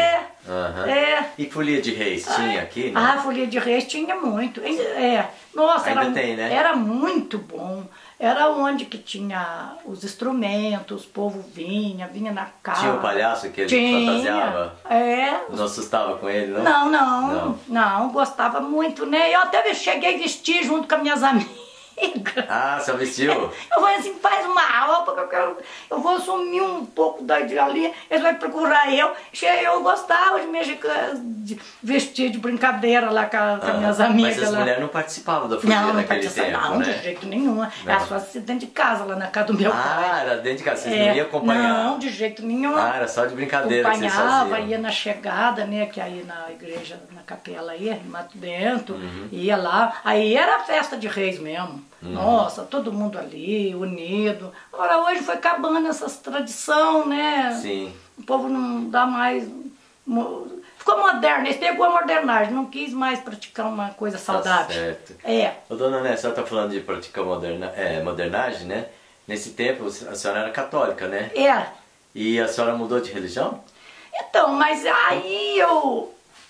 É. E folia de reis tinha aqui, né? Folia de reis tinha muito. Nossa, ainda tem, né? Era muito bom. Era onde que tinha os instrumentos, o povo vinha na casa. Tinha o palhaço que ele fantasiava? Não assustava com ele, não? Não, gostava muito, né? Eu até cheguei a vestir junto com as minhas amigas. Você vestiu? Eu falei assim, faz uma roupa que eu vou sumir um pouco dali, eles vão procurar eu. Eu gostava de vestir de brincadeira lá com as minhas amigas. Mas as mulheres não participavam da folia naquele tempo, não, de jeito nenhum. Era só dentro de casa, lá na casa do meu pai. Era dentro de casa, vocês não iam acompanhar? Não, de jeito nenhum. Era só de brincadeira que vocês faziam. faziam. Ia na chegada, né, que aí na igreja, na capela aí, em Mato Dentro, ia lá. Aí era a festa de reis mesmo. Nossa, todo mundo ali, unido. Agora hoje foi acabando essas tradição, né? Sim. O povo não dá mais... Ficou moderno, eles pegou a modernagem, não quis mais praticar uma coisa saudável. Tá certo. Ô, dona Né, a senhora tá falando de praticar modernagem, né? Nesse tempo a senhora era católica, né? Era. E a senhora mudou de religião? Então, mas aí eu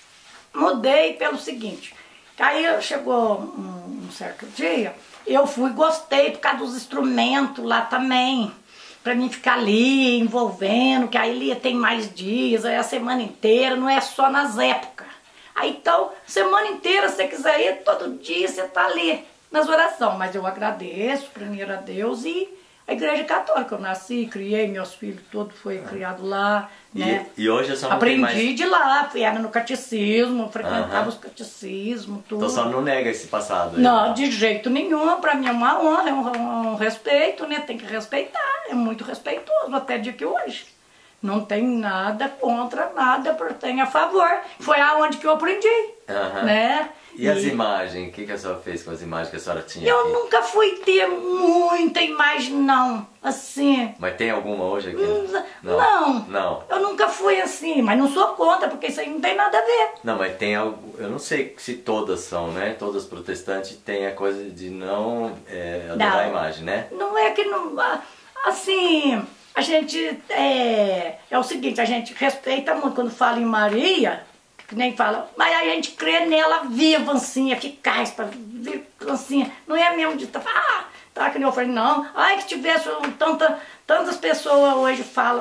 mudei pelo seguinte. Aí chegou um certo dia... Eu gostei por causa dos instrumentos lá também, pra mim ficar ali, envolvendo, que aí tem mais dias, aí a semana inteira, não é só nas épocas. Aí então, semana inteira, se você quiser ir, todo dia você tá ali, nas orações. Mas eu agradeço primeiro a Deus e a Igreja Católica. Eu nasci, criei, meus filhos todos foram criados lá, né? E hoje a senhora aprendi não tem mais... de lá, era no catecismo, frequentava os catecismos, tudo. Então a senhora não nega esse passado aí? Não, de jeito nenhum, pra mim é uma honra, é um respeito, né? Tem que respeitar, é muito respeitoso até dia que hoje. Não tem nada contra, nada, tem a favor. Foi aonde que eu aprendi, né? E as imagens? O que a senhora fez com as imagens que a senhora tinha Eu aqui? nunca fui ter muita imagem, não, assim. Mas tem alguma hoje aqui? Não. Eu nunca fui assim, mas não sou contra, porque isso aí não tem nada a ver. Não, mas tem algo, eu não sei se todas são, né? Todas protestantes têm a coisa de não adorar a imagem, né? Não é que não... Assim, a gente... É o seguinte, a gente respeita muito quando fala em Maria... Que nem fala, mas a gente crê nela viva, assim, eficaz, assim, não é mesmo de tá que nem eu falei, não, que tivesse tantas pessoas hoje falam,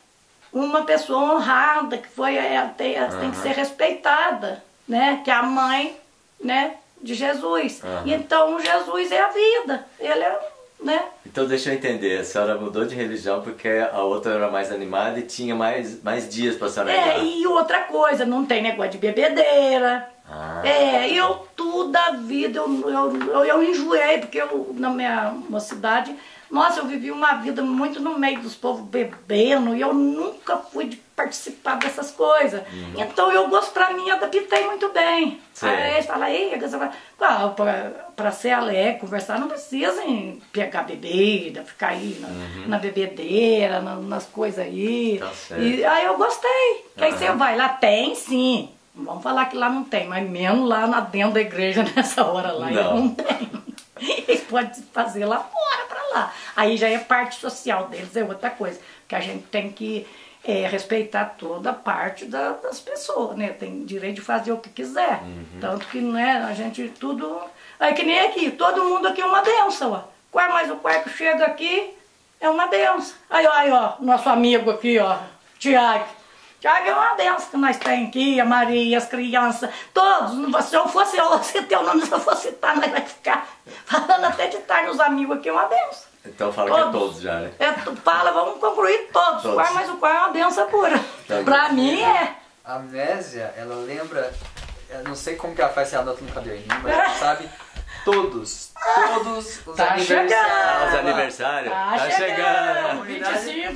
uma pessoa honrada, que foi, tem que ser respeitada, né, que é a mãe, né, de Jesus. E então Jesus é a vida, ele é, né. Então deixa eu entender, a senhora mudou de religião porque a outra era mais animada e tinha mais dias para a senhora ir. E outra coisa, não tem negócio de bebedeira. Eu toda a vida, eu enjoei, porque na minha mocidade, nossa, eu vivi uma vida muito no meio dos povos bebendo, e eu nunca fui de participar dessas coisas. Então eu pra mim, adaptei muito bem. Aí eles falam, pra ser alegre, conversar, não precisa em pegar bebida, ficar aí na bebedeira, nas coisas aí. Tá certo. E aí eu gostei. Que aí você vai lá, tem sim. Não vamos falar que lá não tem, mas mesmo lá dentro da igreja nessa hora lá, não tem. Eles podem fazer lá fora, pra lá. Aí já é parte social deles, é outra coisa. Que a gente tem que respeitar toda a parte das pessoas, né? Tem direito de fazer o que quiser. Tanto que, né, a gente tudo... É que nem aqui, todo mundo aqui é uma benção, ó. Mas o quarto chega aqui, é uma benção. Aí, ó, nosso amigo aqui, ó, Tiago. Tiago é uma benção que nós temos aqui, a Maria, as crianças, todos. Se eu fosse eu citar o nome, se eu fosse citar, nós vai ficar falando até de estar nos amigos aqui, é uma benção. Então fala que é todos já, né? Fala, vamos concluir todos. Mas o qual é uma benção pura. Tá. Pra mim é. A amnésia, ela lembra, eu não sei como que ela faz, se ela anota no caderninho, mas ela sabe todos os Tá aniversários. Ah, os aniversários? Tá chegando. 25 e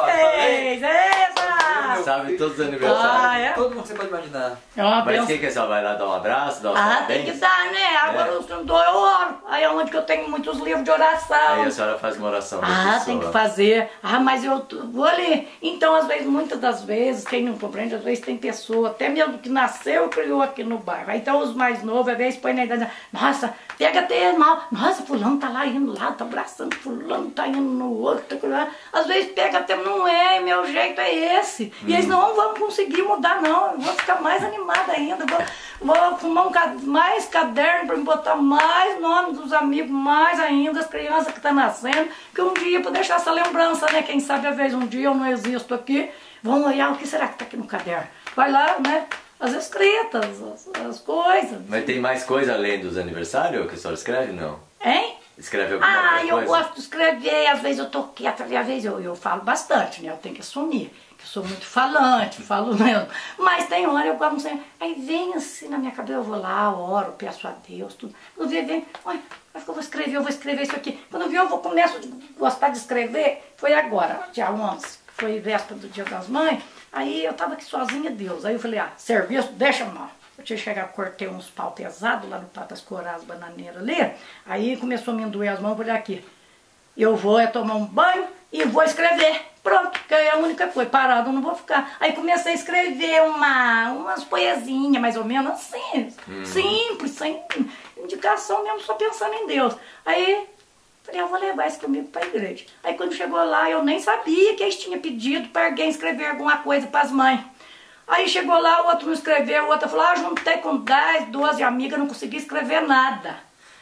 26. Eita! Sabe todos os aniversários. Ah, é? Todo mundo que você pode imaginar. É uma Mas benção. quem que é só? Vai lá dar um abraço, dar uns Tem parabéns? que dar, né? Agora eu oro. Aí é onde que eu tenho muitos livros de oração. Aí a senhora faz uma oração da pessoa. Tem que fazer. Mas eu vou ali. Então, às vezes, muitas das vezes, quem não compreende, às vezes tem pessoa, até mesmo que nasceu e criou aqui no bairro. Aí, então, os mais novos, às vezes, põe na idade, nossa, pega até mal. Nossa, fulano tá lá indo lá, tá abraçando, fulano tá indo no outro. Tá... Às vezes, pega até, não é, meu jeito é esse. E eles não vão conseguir mudar, não. Eu vou ficar mais animada ainda. Vou fumar mais caderno para me botar mais nomes dos amigos, mais ainda, as crianças que estão nascendo, que um dia, para deixar essa lembrança, né? Quem sabe, às vezes, um dia eu não existo aqui, vão olhar o que será que está aqui no caderno. Vai lá, né? As escritas, as coisas. Mas tem mais coisa além dos aniversários que a senhora escreve? Não. Hein? Escreve alguma outra coisa? Eu gosto de escrever, às vezes eu tô quieta, às vezes eu falo bastante, né? Eu tenho que assumir. Eu sou muito falante, falo mesmo. Mas tem hora eu gosto, aí vem assim na minha cabeça, eu vou lá, oro, peço a Deus, tudo. Quando vem, olha, acho que eu vou escrever isso aqui. Quando eu começo a gostar de escrever, foi agora, dia 11, que foi véspera do Dia das Mães. Aí eu tava aqui sozinha, Deus. Aí eu falei, serviço, deixa mal. Eu tinha chegado, cortei uns pau pesados lá no Patas Corais, bananeira ali. Aí começou a me doer as mãos, eu falei, aqui, eu vou tomar um banho e vou escrever. Pronto, que é a única coisa, parado eu não vou ficar. Aí comecei a escrever umas poesinhas, mais ou menos assim, simples, sem indicação mesmo, só pensando em Deus. Aí falei, eu vou levar isso comigo para a igreja. Aí quando chegou lá, eu nem sabia que eles tinham pedido para alguém escrever alguma coisa para as mães. Aí chegou lá, o outro não escreveu, o outro falou, juntei com 10, 12 amigas, não consegui escrever nada.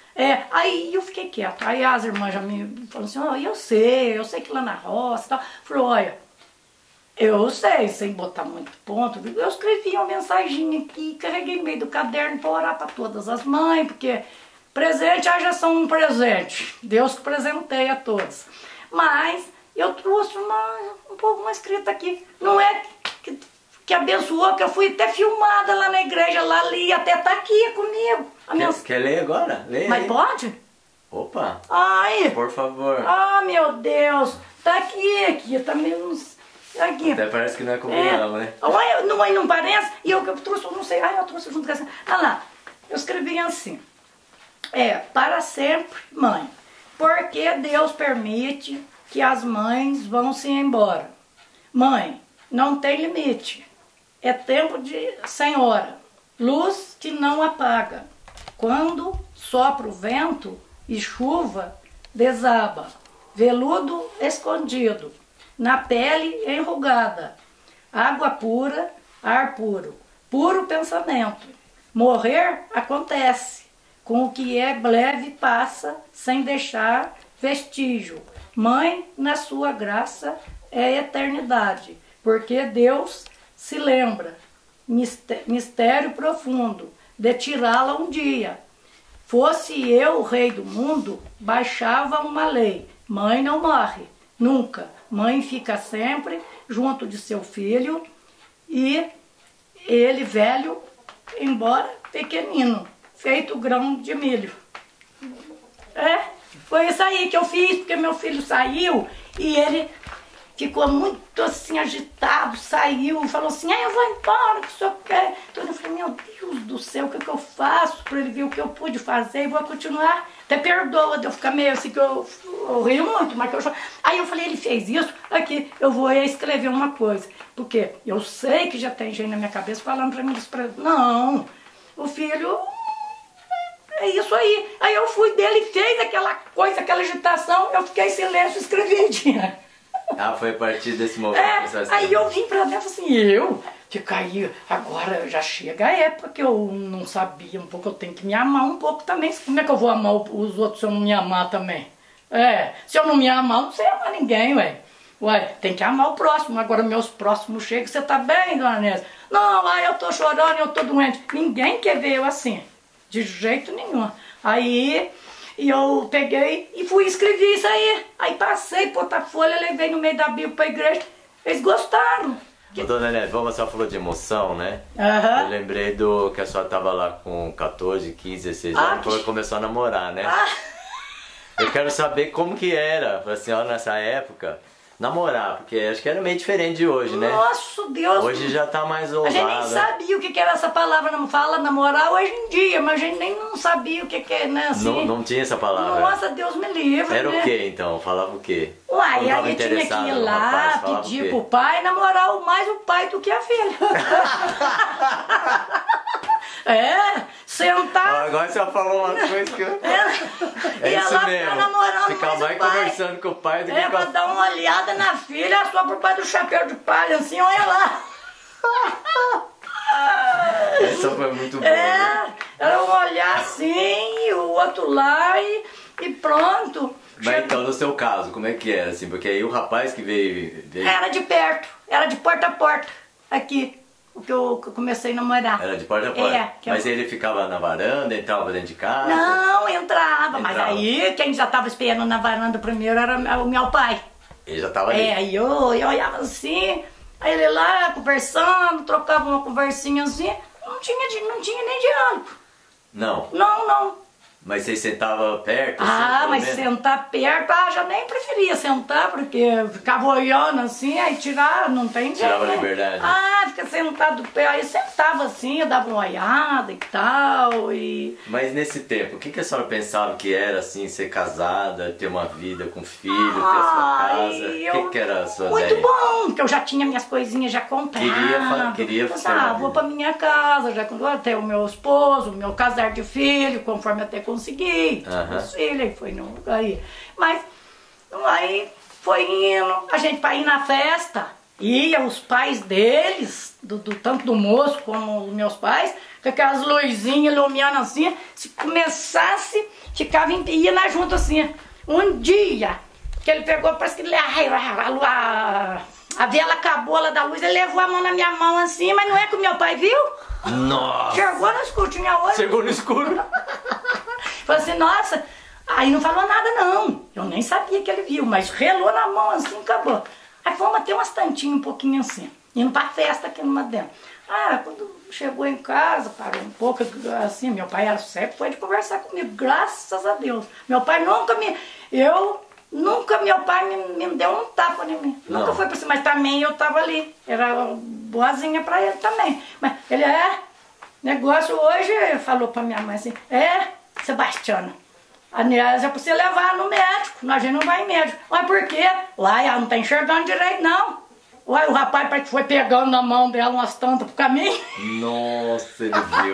Aí eu fiquei quieta. Aí as irmãs já me falaram assim, eu sei que lá na roça e tal. Falou, olha, eu sei, sem botar muito ponto, eu escrevi uma mensaginha aqui, carreguei no meio do caderno para orar para todas as mães, porque presente já são um presente. Deus que presentei a todos. Mas eu trouxe uma escrita aqui. Não é que abençoou, que eu fui até filmada lá na igreja, lá ali, até tá aqui comigo. Quer ler agora? Lê Mas aí. pode? Opa! Ai! Por favor. Meu Deus! Tá aqui, tá menos... Aqui. Até parece que não é comigo não, né? Olha, não parece? E eu trouxe, eu não sei, eu trouxe junto com essa... Olha lá, eu escrevi assim. Para sempre, mãe. Porque Deus permite que as mães vão se embora. Mãe, não tem limite. É tempo de senhora. Luz que não apaga. Quando sopra o vento e chuva, desaba. Veludo escondido. Na pele enrugada. Água pura, ar puro. Puro pensamento. Morrer acontece. Com o que é breve passa, sem deixar vestígio. Mãe, na sua graça, é eternidade. Porque Deus se lembra, mistério profundo, de tirá-la um dia. Fosse eu o rei do mundo, baixava uma lei. Mãe não morre, nunca. Mãe fica sempre junto de seu filho e ele velho, embora pequenino, feito grão de milho. Foi isso aí que eu fiz, porque meu filho saiu e ele ficou muito assim agitado, saiu, falou assim, eu vou embora, o que o senhor quer? Então eu falei, meu Deus do céu, o que eu faço para ele ver o que eu pude fazer e vou continuar? Até perdoa de eu ficar meio assim, que eu rio muito, mas que eu choro. Aí eu falei, ele fez isso, aqui eu vou escrever uma coisa, porque eu sei que já tem gente na minha cabeça falando para mim, não, o filho... É isso aí. Aí eu fui dele, fez aquela coisa, aquela agitação, eu fiquei em silêncio e escrevi. Foi a partir desse momento que você aí eu vim pra dentro assim, eu fico aí, agora já chega a época que eu não sabia um pouco, eu tenho que me amar um pouco também. Como é que eu vou amar os outros se eu não me amar também? Se eu não me amar, não sei amar ninguém, ué. Ué, tem que amar o próximo. Agora meus próximos chegam, você tá bem, dona Nésia? Não, ai, eu tô chorando, eu tô doente. Ninguém quer ver eu assim, de jeito nenhum. Aí eu peguei e fui escrever isso aí. Aí passei, porta-folha, levei no meio da Bíblia pra igreja. Eles gostaram. Ô, dona Nésia, a senhora falou de emoção, né? Aham. Eu lembrei do que a senhora tava lá com 14, 15, 16 anos, quando começou a namorar, né? Eu quero saber como que era pra senhora nessa época namorar, porque acho que era meio diferente de hoje, né? Nossa, Deus! Hoje já tá mais A ousada. gente nem sabia o que era essa palavra, não fala namorar hoje em dia, mas a gente nem não sabia o que é, né? Assim, Não tinha essa palavra. Nossa, Deus me livre, Era né? o que então? Falava o quê? Uai, Quando tava aí tinha que interessado ir no lá, rapaz, falava o pedir quê? pro pai, namorar mais o pai do que a filha. É, sentar. Agora você falou uma coisa que eu... É ia isso lá mesmo. ficar namorando Ficar mais mais o pai. conversando com o pai do que É, com pra a... dar uma olhada na filha, só por baixo do chapéu de palha, assim, olha lá. Essa foi muito boa. né? Era um olhar assim, e o outro lá, e pronto. Mas então, no seu caso, como é que era, assim? Porque aí o rapaz que veio... Era de perto, era de porta a porta, aqui, o que eu comecei a namorar. Era de porta a porta. É, que Mas eu... ele ficava na varanda, entrava dentro de casa? Não, entrava, mas Entrava. aí quem já estava esperando na varanda primeiro era o meu pai. Ele já tava ali. É, aí eu olhava assim, aí ele lá conversando, trocava uma conversinha assim, não tinha nem diálogo. Não. Não. Mas você sentava perto? assim, Ah, pelo mas menos? sentar perto, já nem preferia sentar, porque ficava olhando assim, aí tirar, não tem Tirava jeito, né? liberdade. Fica sentado pé, aí sentava assim, eu dava uma olhada e tal, e... Mas nesse tempo, o que a senhora pensava que era, assim, ser casada, ter uma vida com filho, ter a sua casa? O que que era a sua Muito ideia? bom, porque eu já tinha minhas coisinhas já compradas. Queria Eu ser uma vou vida. pra minha casa, já quando até o meu esposo, o meu casar de filho, conforme até consegui. Aham. Os filhos, aí foi no aí. Mas aí foi indo, a gente pra ir na festa, ia os pais deles, tanto do moço como os meus pais, com aquelas luzinhas iluminando assim, se começasse, ficava ia na junto assim. Um dia que ele pegou, parece que ele, a vela acabou lá da luz, ele levou a mão na minha mão assim, mas não é que o meu pai viu? Nossa! Chegou no escuro, tinha olho. Chegou no escuro. Falou assim, nossa, aí não falou nada não. Eu nem sabia que ele viu, mas relou na mão assim, acabou. Aí fomos até umas tantinhas um pouquinho assim, indo pra festa aqui numa dentro. Quando chegou em casa, parou um pouco, assim, meu pai era sempre foi de conversar comigo, graças a Deus. Meu pai meu pai me deu um tapa em mim. Não. Nunca foi pra cima, mas também eu tava ali. Era boazinha pra ele também. Mas ele negócio hoje, falou pra minha mãe assim, Sebastiana, a Nésia precisa levar no médico, nós a gente não vai em médico. Mas por quê? Uai, ela não tá enxergando direito não. Uai, o rapaz parece que foi pegando na mão dela umas tantas pro caminho. Nossa, ele viu.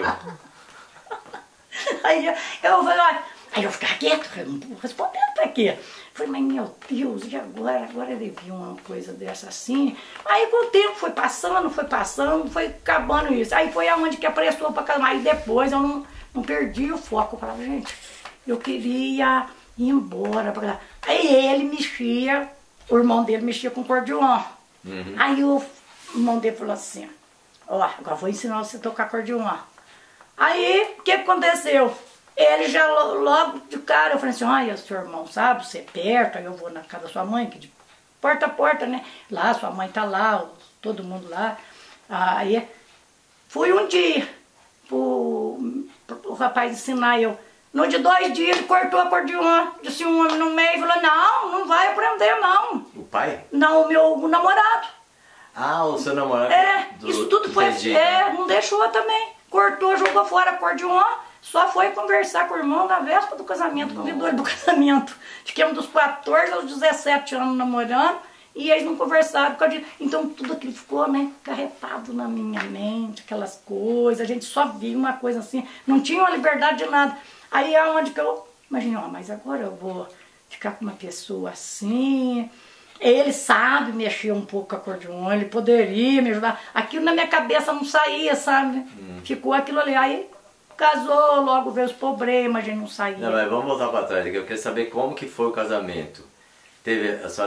Aí eu falei, olha, aí eu ficava quieto, respondendo pra quê? Falei, mas meu Deus, e agora? Agora ele viu uma coisa dessa assim. Aí com o tempo foi passando, foi acabando isso. Aí foi aonde que apressou pra casar. Aí depois eu não perdi o foco. Eu falava, gente, eu queria ir embora pra lá. Aí ele mexia, o irmão dele mexia com acordeon. Uhum. Aí o irmão dele falou assim, agora vou ensinar você a tocar acordeon. Aí, o que aconteceu? Ele já logo de cara, eu falei assim, olha, seu irmão sabe, você é perto, aí eu vou na casa da sua mãe, que de porta a porta, né? Lá, sua mãe tá lá, todo mundo lá. Aí, fui um dia pro rapaz ensinar eu. No de 2 dias, ele cortou o acordeon, disse um homem no meio, falou, não vai aprender não. O pai? Não, o meu namorado. O seu namorado. Isso tudo foi, não deixou também. Cortou, jogou fora o acordeon. Só foi conversar com o irmão na véspera do casamento, convidou ele do casamento. Fiquemos dos 14 aos 17 anos namorando e eles não conversaram. Então tudo aquilo ficou, né, carretado na minha mente, aquelas coisas. A gente só via uma coisa assim, não tinha uma liberdade de nada. Aí é onde que eu imaginei, mas agora eu vou ficar com uma pessoa assim. Ele sabe mexer um pouco com o acordeon, ele poderia me ajudar. Aquilo na minha cabeça não saía, sabe? Ficou aquilo ali. Aí casou, logo veio os problemas, a gente não saía. Não, mas vamos voltar para trás aqui. Eu quero saber como que foi o casamento. A senhora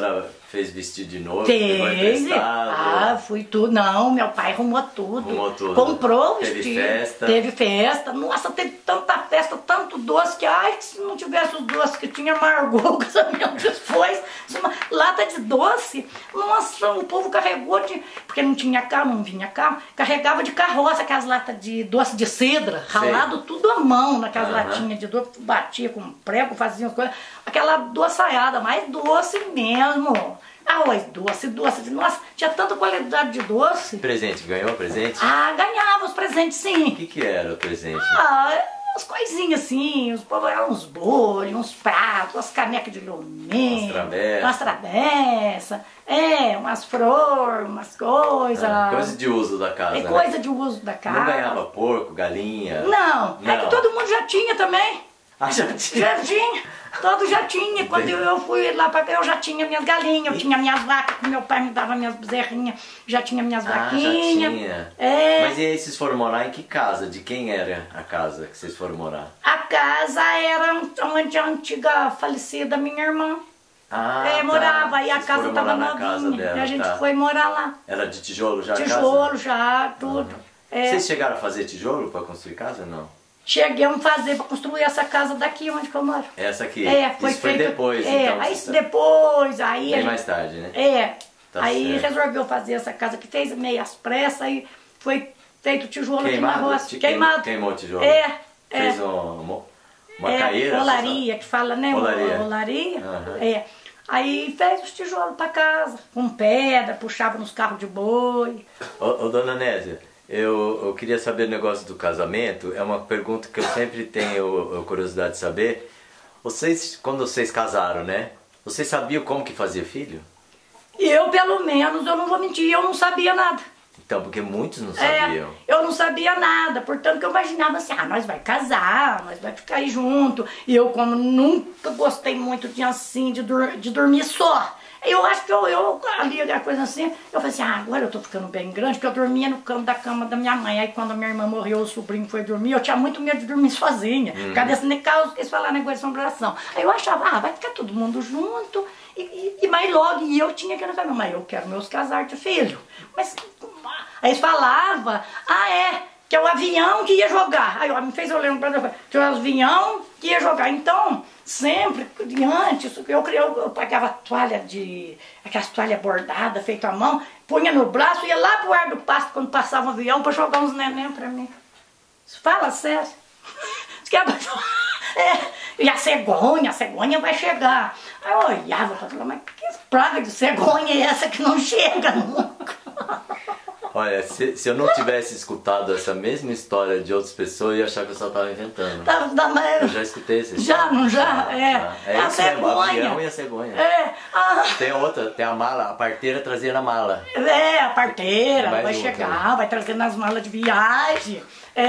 fez vestido de novo? Pegou Teve. emprestado? Ah, fui tudo. Não, meu pai arrumou tudo. Arrumou tudo. Comprou o Teve vestido. festa? Teve festa. Nossa, teve tanta festa, tanto doce que, ai, se não tivesse os doces que tinha, amargou o casamento depois. Uma lata de doce. Nossa, o povo carregou de... Porque não tinha carro, não vinha carro. Carregava de carroça aquelas latas de doce de cidra, ralado tudo à mão naquelas latinhas de doce. Batia com prego, fazia as coisas. Aquela doçaiada, mais doce mesmo. Arroz doce, doce. Nossa, tinha tanta qualidade de doce. Presente, ganhou presente? Ah, ganhava os presentes, sim. O que era o presente? Ah, umas coisinhas assim, uns bolos, uns pratos, umas canecas de lumê, umas travessas, umas flores, umas coisas. Coisa de uso da casa, né? Coisa de uso da casa. Não ganhava porco, galinha? Não, é que todo mundo já tinha também. Ah, já tinha? Já tinha, todo já tinha. Quando eu fui lá pra cá, eu já tinha minhas galinhas, eu tinha minhas vacas, que meu pai me dava minhas bezerrinhas, já tinha minhas vaquinhas. Já tinha. É. Mas e aí vocês foram morar em que casa? De quem era a casa que vocês foram morar? A casa era onde a antiga falecida minha irmã morava, aí a casa tava novinha, e a gente foi morar lá. Era de tijolo já? Tijolo já, tudo. Vocês chegaram a fazer tijolo para construir casa ou não? Cheguemos a fazer para construir essa casa daqui onde que eu moro. Essa aqui? Foi isso foi depois, então? Aí depois, aí... Bem mais tarde, né? Tá aí certo. Resolveu fazer essa casa que fez meio às pressas, aí foi feito tijolo aqui na roça. Queimado. Queimou o tijolo? Fez uma caíra? Olaria, que fala, né? Olaria. Aí fez os tijolos para casa, com pedra, puxava nos carros de boi. Ô dona Nésia, eu queria saber o negócio do casamento, é uma pergunta que eu sempre tenho curiosidade de saber. Vocês, quando vocês casaram, né? Vocês sabiam como que fazia filho? Eu, pelo menos, eu não vou mentir, eu não sabia nada. Então, porque muitos não sabiam. Eu não sabia nada, portanto que eu imaginava assim, nós vai casar, nós vai ficar aí junto. E eu, como nunca gostei muito de assim, de dormir só. Eu acho que eu ali a coisa assim, eu falei assim, agora eu tô ficando bem grande, porque eu dormia no canto da cama da minha mãe. Aí quando a minha irmã morreu, o sobrinho foi dormir, eu tinha muito medo de dormir sozinha. Por causa desse caos que eles falaram, negócio de assombração. Aí eu achava, vai ficar todo mundo junto, mas logo, e eu tinha que ir no mas eu quero meus casar de filho. Mas aí eles falavam, que é o avião que ia jogar. Aí me fez eu lembrar que é o avião que ia jogar. Então, sempre, antes, eu pegava aquelas toalhas bordadas, feitas à mão, punha no braço, ia lá pro ar do pasto quando passava o avião para jogar uns neném pra mim. Fala sério. E a cegonha vai chegar. Aí eu olhava e falava, mas que praga de cegonha é essa que não chega nunca? Olha, se eu não tivesse escutado essa mesma história de outras pessoas, eu ia achar que eu só estava inventando. Eu já escutei essa história. Já? É a isso cegonha. mesmo, o avião e a cegonha. Tem outra, tem a mala, a parteira trazia na mala. A parteira vai chegar, vai trazer nas malas de viagem.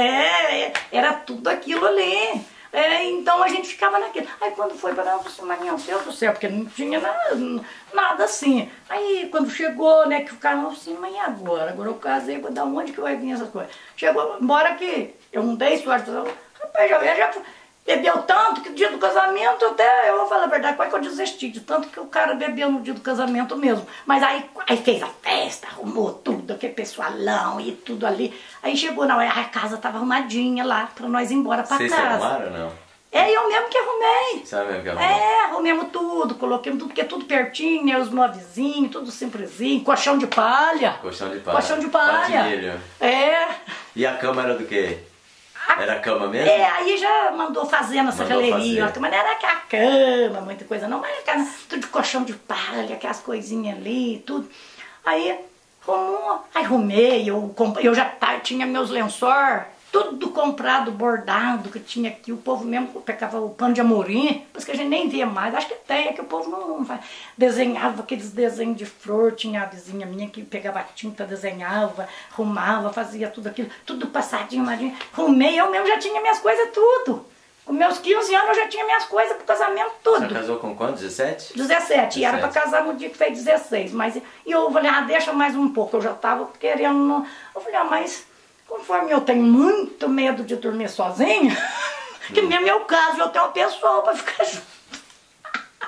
Era tudo aquilo ali. Então a gente ficava naquilo. Aí quando foi para lá, eu falei, mas meu Deus do céu, porque não tinha nada assim. Aí quando chegou, né, que o cara falou assim, mas e agora? Agora eu casei, vou dar onde que vai vir essas coisas? Chegou, embora que eu não dei sorte, rapaz, já bebeu tanto que no dia do casamento até, eu vou falar a verdade, quase que eu desisti de tanto que o cara bebeu no dia do casamento mesmo. Mas aí fez a festa, arrumou tudo, aquele pessoalão e tudo ali. Aí chegou na hora, a casa tava arrumadinha lá, pra nós ir embora pra casa. Vocês arrumaram ou não? Eu mesmo que arrumei. Sabe mesmo que arrumou? Arrumemos tudo, coloquemos tudo, porque é tudo pertinho, né, os móvelzinhos, tudo simplesinho, colchão de palha. Colchão de palha. Colchão de palha. Milho. E a cama era do quê? Era a cama mesmo? Aí já mandou fazer nessa galeria, mas não era aquela cama, muita coisa não, mas era tudo de colchão de palha, aquelas coisinhas ali, tudo. Aí arrumei, eu já tinha meus lençóis, tudo comprado, bordado, que tinha aqui, o povo mesmo pegava o pano de amorim, mas que a gente nem via mais, acho que tem, é que o povo não faz. Desenhava aqueles desenhos de flor, tinha a vizinha minha que pegava tinta, desenhava, arrumava, fazia tudo aquilo, tudo passadinho, arrumadinho. Arrumei, eu mesmo já tinha minhas coisas tudo. Com meus 15 anos eu já tinha minhas coisas pro casamento tudo. Você casou com quanto? 17? 17, e era pra casar no dia que fez 16, mas eu falei, deixa mais um pouco, eu já tava querendo, eu falei, mas conforme eu tenho muito medo de dormir sozinha, que mesmo é o caso, eu tenho uma pessoa para ficar junto.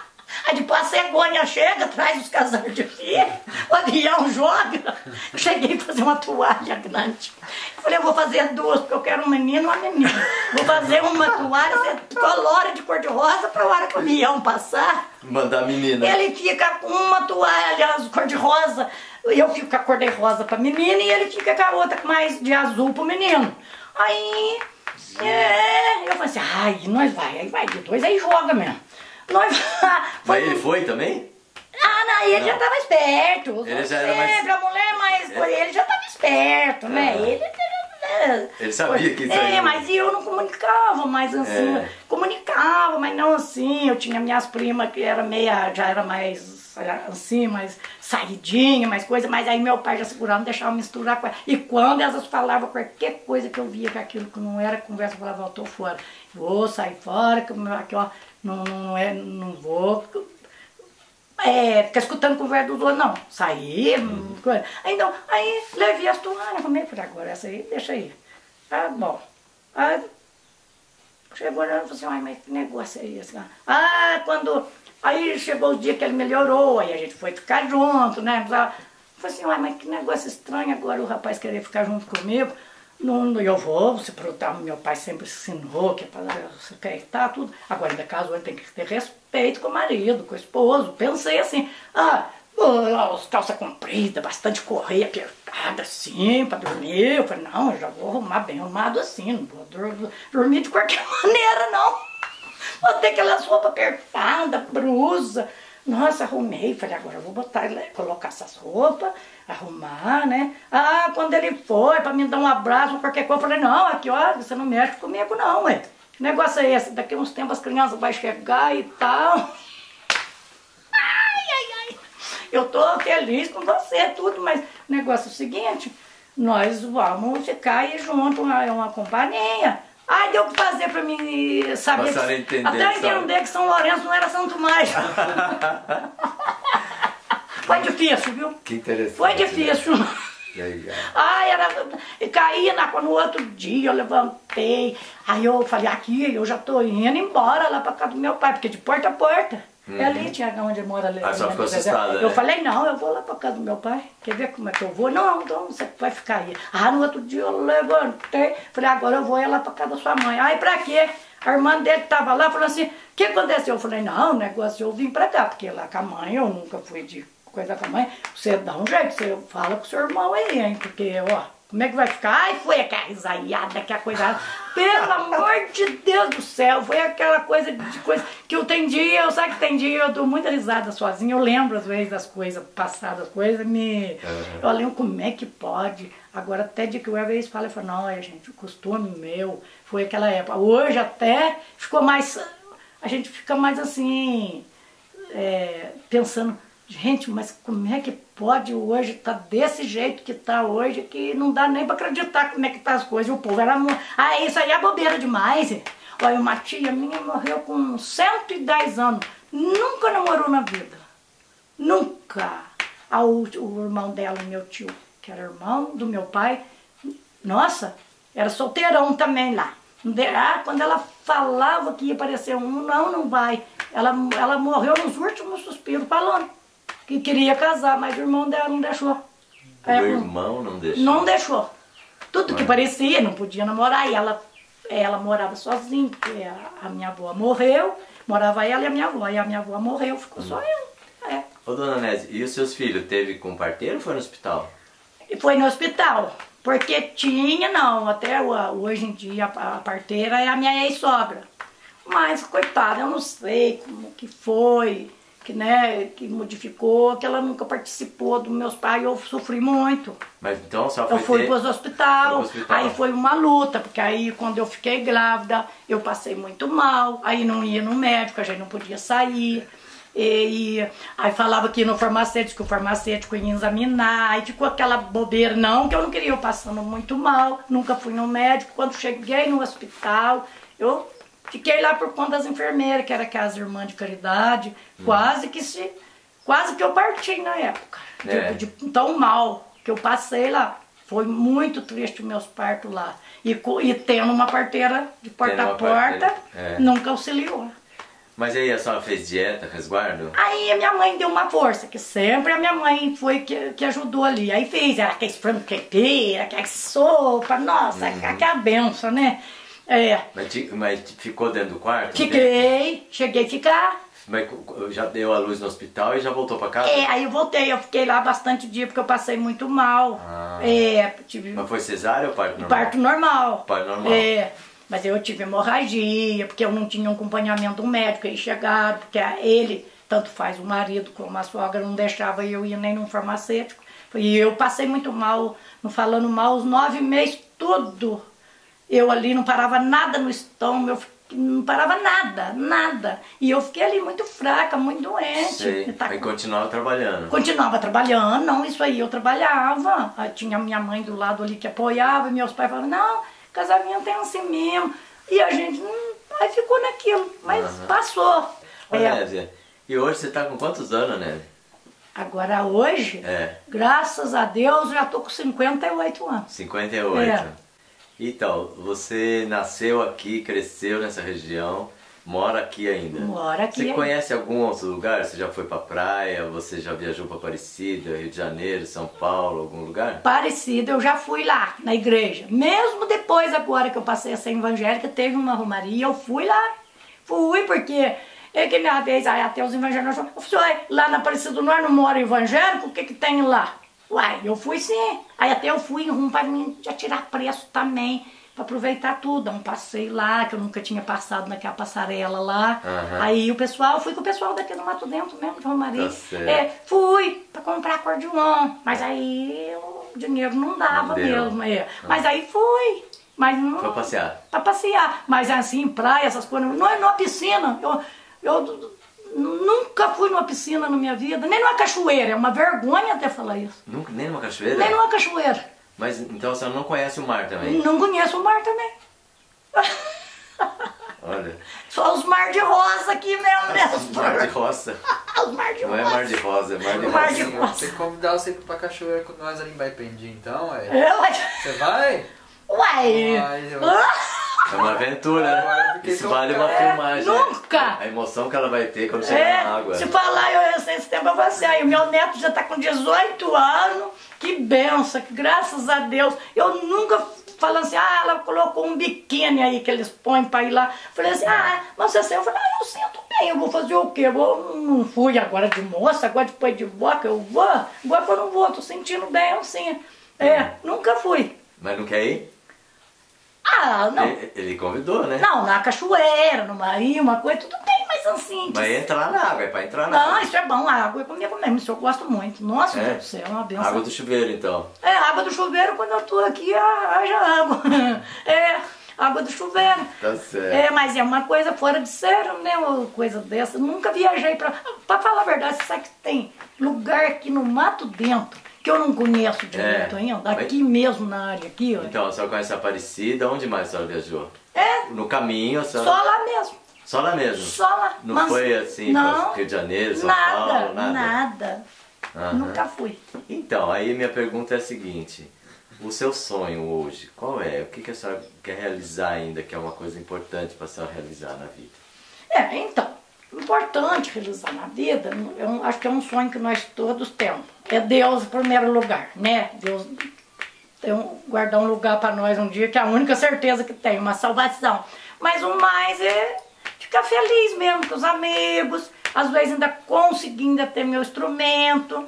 Aí depois a cegonha chega, traz os casais de filho, o avião joga. Eu cheguei a fazer uma toalha grande. Eu falei, eu vou fazer duas, porque eu quero um menino e uma menina. Vou fazer uma toalha, você colora de cor-de-rosa para a hora que o avião passar. Mandar a menina. Ele fica com uma toalha cor-de-rosa, eu fico com a cor-de-rosa para a menina e ele fica com a outra mais de azul para o menino. Aí, eu falei assim, ai, nós aí vai de dois, aí joga mesmo. Mas ele foi também? Ah, não, ele já estava esperto. Ele já era mais... a mulher mais... Ele já estava esperto, né? Ele sabia que isso aí... mas eu não comunicava mais assim. Comunicava, mas não assim. Eu tinha minhas primas que já era mais assim, mais saidinha, mais coisa. Mas aí meu pai já segurava, não deixava misturar com ela. E quando elas falavam qualquer coisa que eu via que aquilo que não era conversa, eu falava, eu tô fora. Vou sair fora, que aqui ó, não vou... ficar escutando conversa dos outros, não. Saí, coisa. Então, aí levei as toalhas, falei, agora essa aí, deixa aí. Ah, bom. Aí, chegou lá e falou assim, ai, mas que negócio é esse? Aí chegou o dia que ele melhorou, aí a gente foi ficar junto, né? Falei assim, ai, mas que negócio estranho agora o rapaz querer ficar junto comigo. Não, eu vou, se perguntar, meu pai sempre ensinou que é para você aceitar tudo. Agora, ainda caso ele tem que ter respeito com o marido, com o esposo. Pensei assim, as calças compridas, bastante correia apertada assim, para dormir. Eu falei, não, eu já vou arrumar bem arrumado assim, não vou dormir de qualquer maneira, não. Vou ter aquelas roupas apertadas, brusa. Nossa, arrumei, falei, agora eu vou colocar essas roupas, arrumar, né? Quando ele foi para me dar um abraço, qualquer coisa, eu falei, não, aqui, ó, você não mexe comigo não, ué. Que negócio é esse? Daqui a uns tempos as crianças vão chegar e tal. Ai. Eu tô feliz com você, tudo, mas o negócio é o seguinte, nós vamos ficar aí junto, uma companhia. Deu o que fazer pra mim saber, até entender que São Lourenço não era Santo mais. Foi difícil, viu? Que interessante. Foi difícil. Caía no outro dia, eu levantei. Aí eu falei, aqui eu já tô indo embora lá pra casa do meu pai, porque de porta a porta. É ali, tinha onde mora ali. Só ficou assustada, Eu né? falei, não, eu vou lá pra casa do meu pai. Quer ver como é que eu vou? Não, então você vai ficar aí. No outro dia eu levantei, falei, agora eu vou ir lá pra casa da sua mãe. Pra quê? A irmã dele tava lá, falou assim, o que aconteceu? Eu falei, não, o negócio eu vim pra cá, porque lá com a mãe, eu nunca fui de coisa com a mãe. Você dá um jeito, você fala com o seu irmão aí, hein? Porque, ó, como é que vai ficar? Foi aquela risaiada, aquela coisa... Pelo amor de Deus do céu, foi aquela coisa que eu tem dia, eu sei que tem dia, eu dou muita risada sozinha, eu lembro às vezes das coisas passadas, eu lembro como é que pode. Agora até de que uma vez fala, eu falo, não, gente, o costume meu, foi aquela época. Hoje até ficou mais, a gente fica mais assim, pensando, gente, mas como é que pode hoje estar desse jeito que está hoje, que não dá nem para acreditar como é que tá as coisas. O povo era... isso aí é bobeira demais. Olha, uma tia minha morreu com 110 anos. Nunca namorou na vida. Nunca. O irmão dela, meu tio, que era irmão do meu pai, nossa, era solteirão também lá. Quando ela falava que ia aparecer um, não vai. Ela morreu nos últimos suspiros, falando que queria casar, mas o irmão dela não deixou. O irmão não deixou? Não deixou. Tudo que parecia, não podia namorar. E ela morava sozinha, porque a minha avó morreu, morava ela e a minha avó. E a minha avó morreu, ficou só eu. Ô, dona Nésia, e os seus filhos, teve com parteiro ou foi no hospital? E foi no hospital, porque tinha, não, até hoje em dia a parteira é a minha ex-sogra. Mas, coitada, eu não sei como que foi, que modificou, que ela nunca participou dos meus pais, eu sofri muito. Mas então só foi Eu fui para o hospital, aí foi uma luta, porque aí quando eu fiquei grávida, eu passei muito mal, aí não ia no médico, a gente não podia sair. Aí falava que ia no farmacêutico, que o farmacêutico ia examinar, aí ficou aquela bobeira, não, que eu não queria, eu passando muito mal, nunca fui no médico. Quando cheguei no hospital, eu fiquei lá por conta das enfermeiras, que era aquelas irmãs de caridade, quase que eu parti na época, de tão mal que eu passei lá. Foi muito triste os meus partos lá. E tendo uma parteira de porta a porta, nunca auxiliou. Mas aí a senhora fez dieta, resguardo? Aí a minha mãe deu uma força, que sempre a minha mãe foi que ajudou ali. Aí fez, era aquele frango caipira, aquela sopa, nossa, aquela benção, né? É. Mas ficou dentro do quarto? Fiquei, cheguei a ficar. Mas já deu a luz no hospital e já voltou pra casa? É, aí eu voltei, eu fiquei lá bastante dia porque eu passei muito mal. Mas foi cesárea ou parto normal? Parto normal. Parto normal. Mas eu tive hemorragia, porque eu não tinha um acompanhamento médico, aí chegaram, porque ele, tanto faz o marido como a sogra, não deixava eu ir nem num farmacêutico. E eu passei muito mal, não falando mal, os 9 meses, tudo. Eu ali não parava nada no estômago, não parava nada. E eu fiquei ali muito fraca, muito doente. Sei. Aí continuava trabalhando? Continuava trabalhando, não, isso aí eu trabalhava. Aí tinha minha mãe do lado ali que apoiava, e meus pais falavam, não, casamento é assim mesmo. E a gente, aí ficou naquilo, mas passou. Nézia, e hoje você tá com quantos anos, Nézia? Agora hoje, graças a Deus, já tô com 58 anos. 58? Então, você nasceu aqui, cresceu nessa região, mora aqui ainda? Mora aqui. Você conhece algum outro lugar? Você já foi pra praia? Você já viajou pra Aparecida, Rio de Janeiro, São Paulo, algum lugar? Aparecida, eu já fui lá, na igreja. Mesmo depois, agora que eu passei a ser evangélica, teve uma romaria, eu fui lá. Fui porque, que minha vez, aí até os evangélicos falaram, lá na Aparecida do Norte não mora evangélico, o que que tem lá? Uai, eu fui sim. Aí até eu fui em rumo para mim já tirar preço também, para aproveitar tudo. Um passeio lá, que eu nunca tinha passado naquela passarela lá. Aí o pessoal, fui com o pessoal daqui do Mato Dentro mesmo, de Romaria. Fui para comprar acordeon, mas aí o dinheiro não dava mesmo. Mas aí fui. Mas não, foi passear? Para passear. Mas assim, praia, essas coisas, não é numa piscina. Eu nunca fui numa piscina na minha vida, nem numa cachoeira, é uma vergonha até falar isso. Nunca, nem numa cachoeira? Nem numa cachoeira. Mas então a senhora não conhece o mar também? Não conheço o mar também. Olha. Só os mar de rosa aqui mesmo, né? Os mar de roça. Os mar de rosa. Não é mar de rosa, é mar de Mar roça. de rosa. Você convidar você pra cachoeira com nós ali em Baipendi, então, Você vai? Uai! É uma aventura, isso vale uma filmagem. Nunca! A emoção que ela vai ter quando chegar na água. Se falar, eu sei esse tempo eu você aí, o meu neto já tá com 18 anos, que benção, que graças a Deus. Eu nunca falando assim, ela colocou um biquíni aí que eles põem pra ir lá. Falei assim, mas você saiu? Eu falei, eu sinto bem, eu vou fazer o quê? Eu não fui agora de moça, agora depois de boca eu vou. Agora eu não vou, tô sentindo bem assim. Nunca fui. Mas não quer ir? Não. Ele convidou, né? Não, na cachoeira, no marinho, uma coisa, tudo bem, mas assim... Mas entrar na água, é pra entrar na água. Não, isso é bom, a água é comigo mesmo, isso eu gosto muito. Nossa, Deus do céu, é uma benção. Água do chuveiro, então. Água do chuveiro, quando eu tô aqui, haja água. Água do chuveiro. Tá certo. Mas é uma coisa fora de sério, né, uma coisa dessa. Nunca viajei pra falar a verdade, você sabe que tem lugar aqui no Mato Dentro, que eu não conheço direito ainda, aqui mesmo na área aqui. Então, a senhora conhece a Aparecida, onde mais a senhora viajou? No caminho, a senhora... Só lá mesmo. Só lá mesmo? Só lá. Não foi assim, não, Rio de Janeiro, São Paulo, nada? Nada. Nunca fui. Então, aí minha pergunta é a seguinte, o seu sonho hoje, qual é? O que a senhora quer realizar ainda, que é uma coisa importante para a senhora realizar na vida? Então, importante realizar na vida, eu acho que é um sonho que nós todos temos. É Deus em primeiro lugar, né? Deus guardar um lugar para nós um dia, que é a única certeza que tem, uma salvação. Mas o mais é ficar feliz mesmo com os amigos, às vezes ainda conseguindo ter meu instrumento.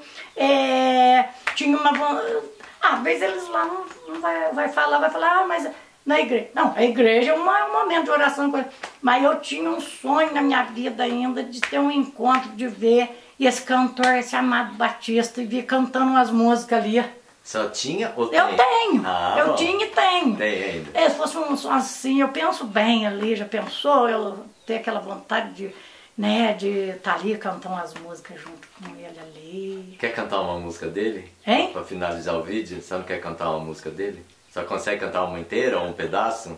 Tinha uma... às vezes eles lá não vai falar, mas... Na igreja. Não, a igreja é um momento de oração. Mas eu tinha um sonho na minha vida ainda de ter um encontro, de ver esse cantor, esse Amado Batista, e vir cantando umas músicas ali. Só tinha ou tem? Eu tenho. Eu bom. tinha e tenho. Tem ainda. Se fosse um som assim, eu penso bem ali, já pensou? Eu ter aquela vontade de estar ali cantando umas músicas junto com ele ali. Quer cantar uma música dele? Hein? Pra finalizar o vídeo, você não quer cantar uma música dele? Só consegue cantar uma inteira ou um pedaço?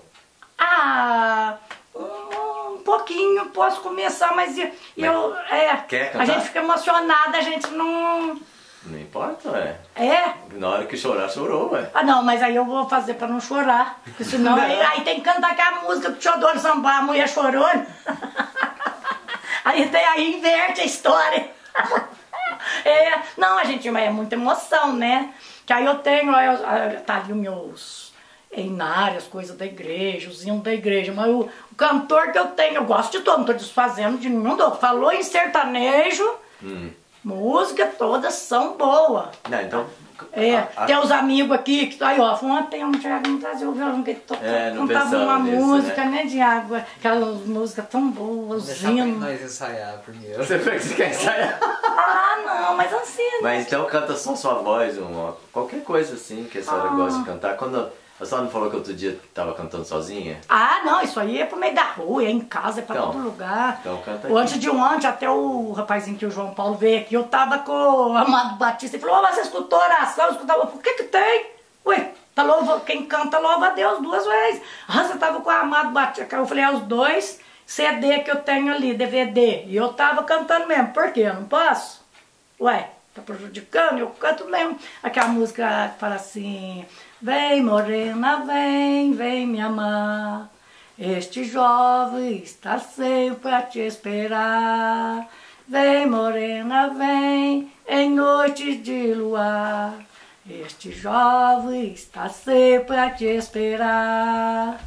Um pouquinho, posso começar, mas quer cantar? A gente fica emocionada, a gente não... Não importa, Na hora que chorar, chorou, não, mas aí eu vou fazer pra não chorar, porque senão aí tem que cantar aquela música do Teodoro Sambá, a mulher chorando. Aí inverte a história. Não, a gente, é muita emoção, né? Que aí eu tenho, tá ali os meus hinários, as coisas da igreja, os hinos da igreja, mas o cantor que eu tenho, eu gosto de todo, não tô desfazendo de nenhum. Falou em sertanejo, música todas são boas. Não, então... tem os amigos aqui, que aí ó, ontem o Thiago me trazia o violão, que ele cantava uma música, né, Thiago? Aquelas músicas tão boas, os hinos. Nós ensaiar primeiro. Você quer ensaiar? Não, mas assim... Mas então canta só sua voz, qualquer coisa assim que a senhora gosta de cantar. Quando a senhora não falou que outro dia estava cantando sozinha? Não, isso aí é pro meio da rua, é em casa, é pra todo lugar. Então canta aqui. Antes de ontem, até o rapazinho que o João Paulo veio aqui, eu tava com o Amado Batista e falou: você escutou oração? Eu escutava, por que tem? Ué, quem canta louva a Deus 2 vezes. Você tava com o Amado Batista, eu falei, os 2 CD que eu tenho ali, DVD. E eu tava cantando mesmo, por quê? Eu não posso? Ué, tá prejudicando? Eu canto mesmo. Aquela música que fala assim: vem morena, vem me amar, este jovem está sempre a te esperar. Vem morena, vem em noite de luar, este jovem está sempre a te esperar.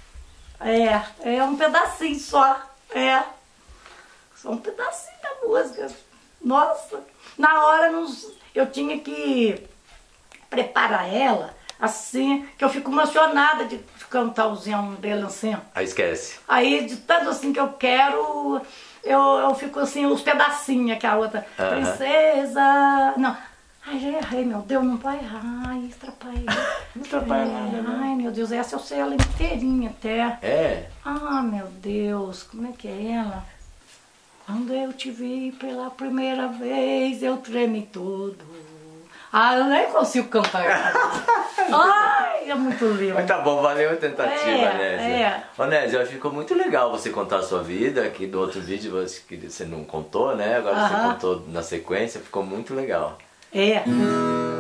É um pedacinho só, só um pedacinho da música. Nossa, na hora eu tinha que preparar ela assim, que eu fico emocionada de cantar os hinos dele assim. Aí esquece. Aí, de tanto assim que eu quero, eu fico assim, os pedacinhos, que a outra, princesa, não. Ai, já errei, meu Deus, não vai errar, ai, atrapalhei. Não atrapalha nada, né? Ai, meu Deus, essa eu sei ela inteirinha até. Meu Deus, como é que é ela? Quando eu te vi pela primeira vez, eu tremi todo. Eu nem consigo cantar. Ai, é muito lindo. Mas tá bom, valeu a tentativa, Nézia. Ô, Nézia, ficou muito legal você contar a sua vida, que do outro vídeo você não contou, né? Agora você contou na sequência, ficou muito legal.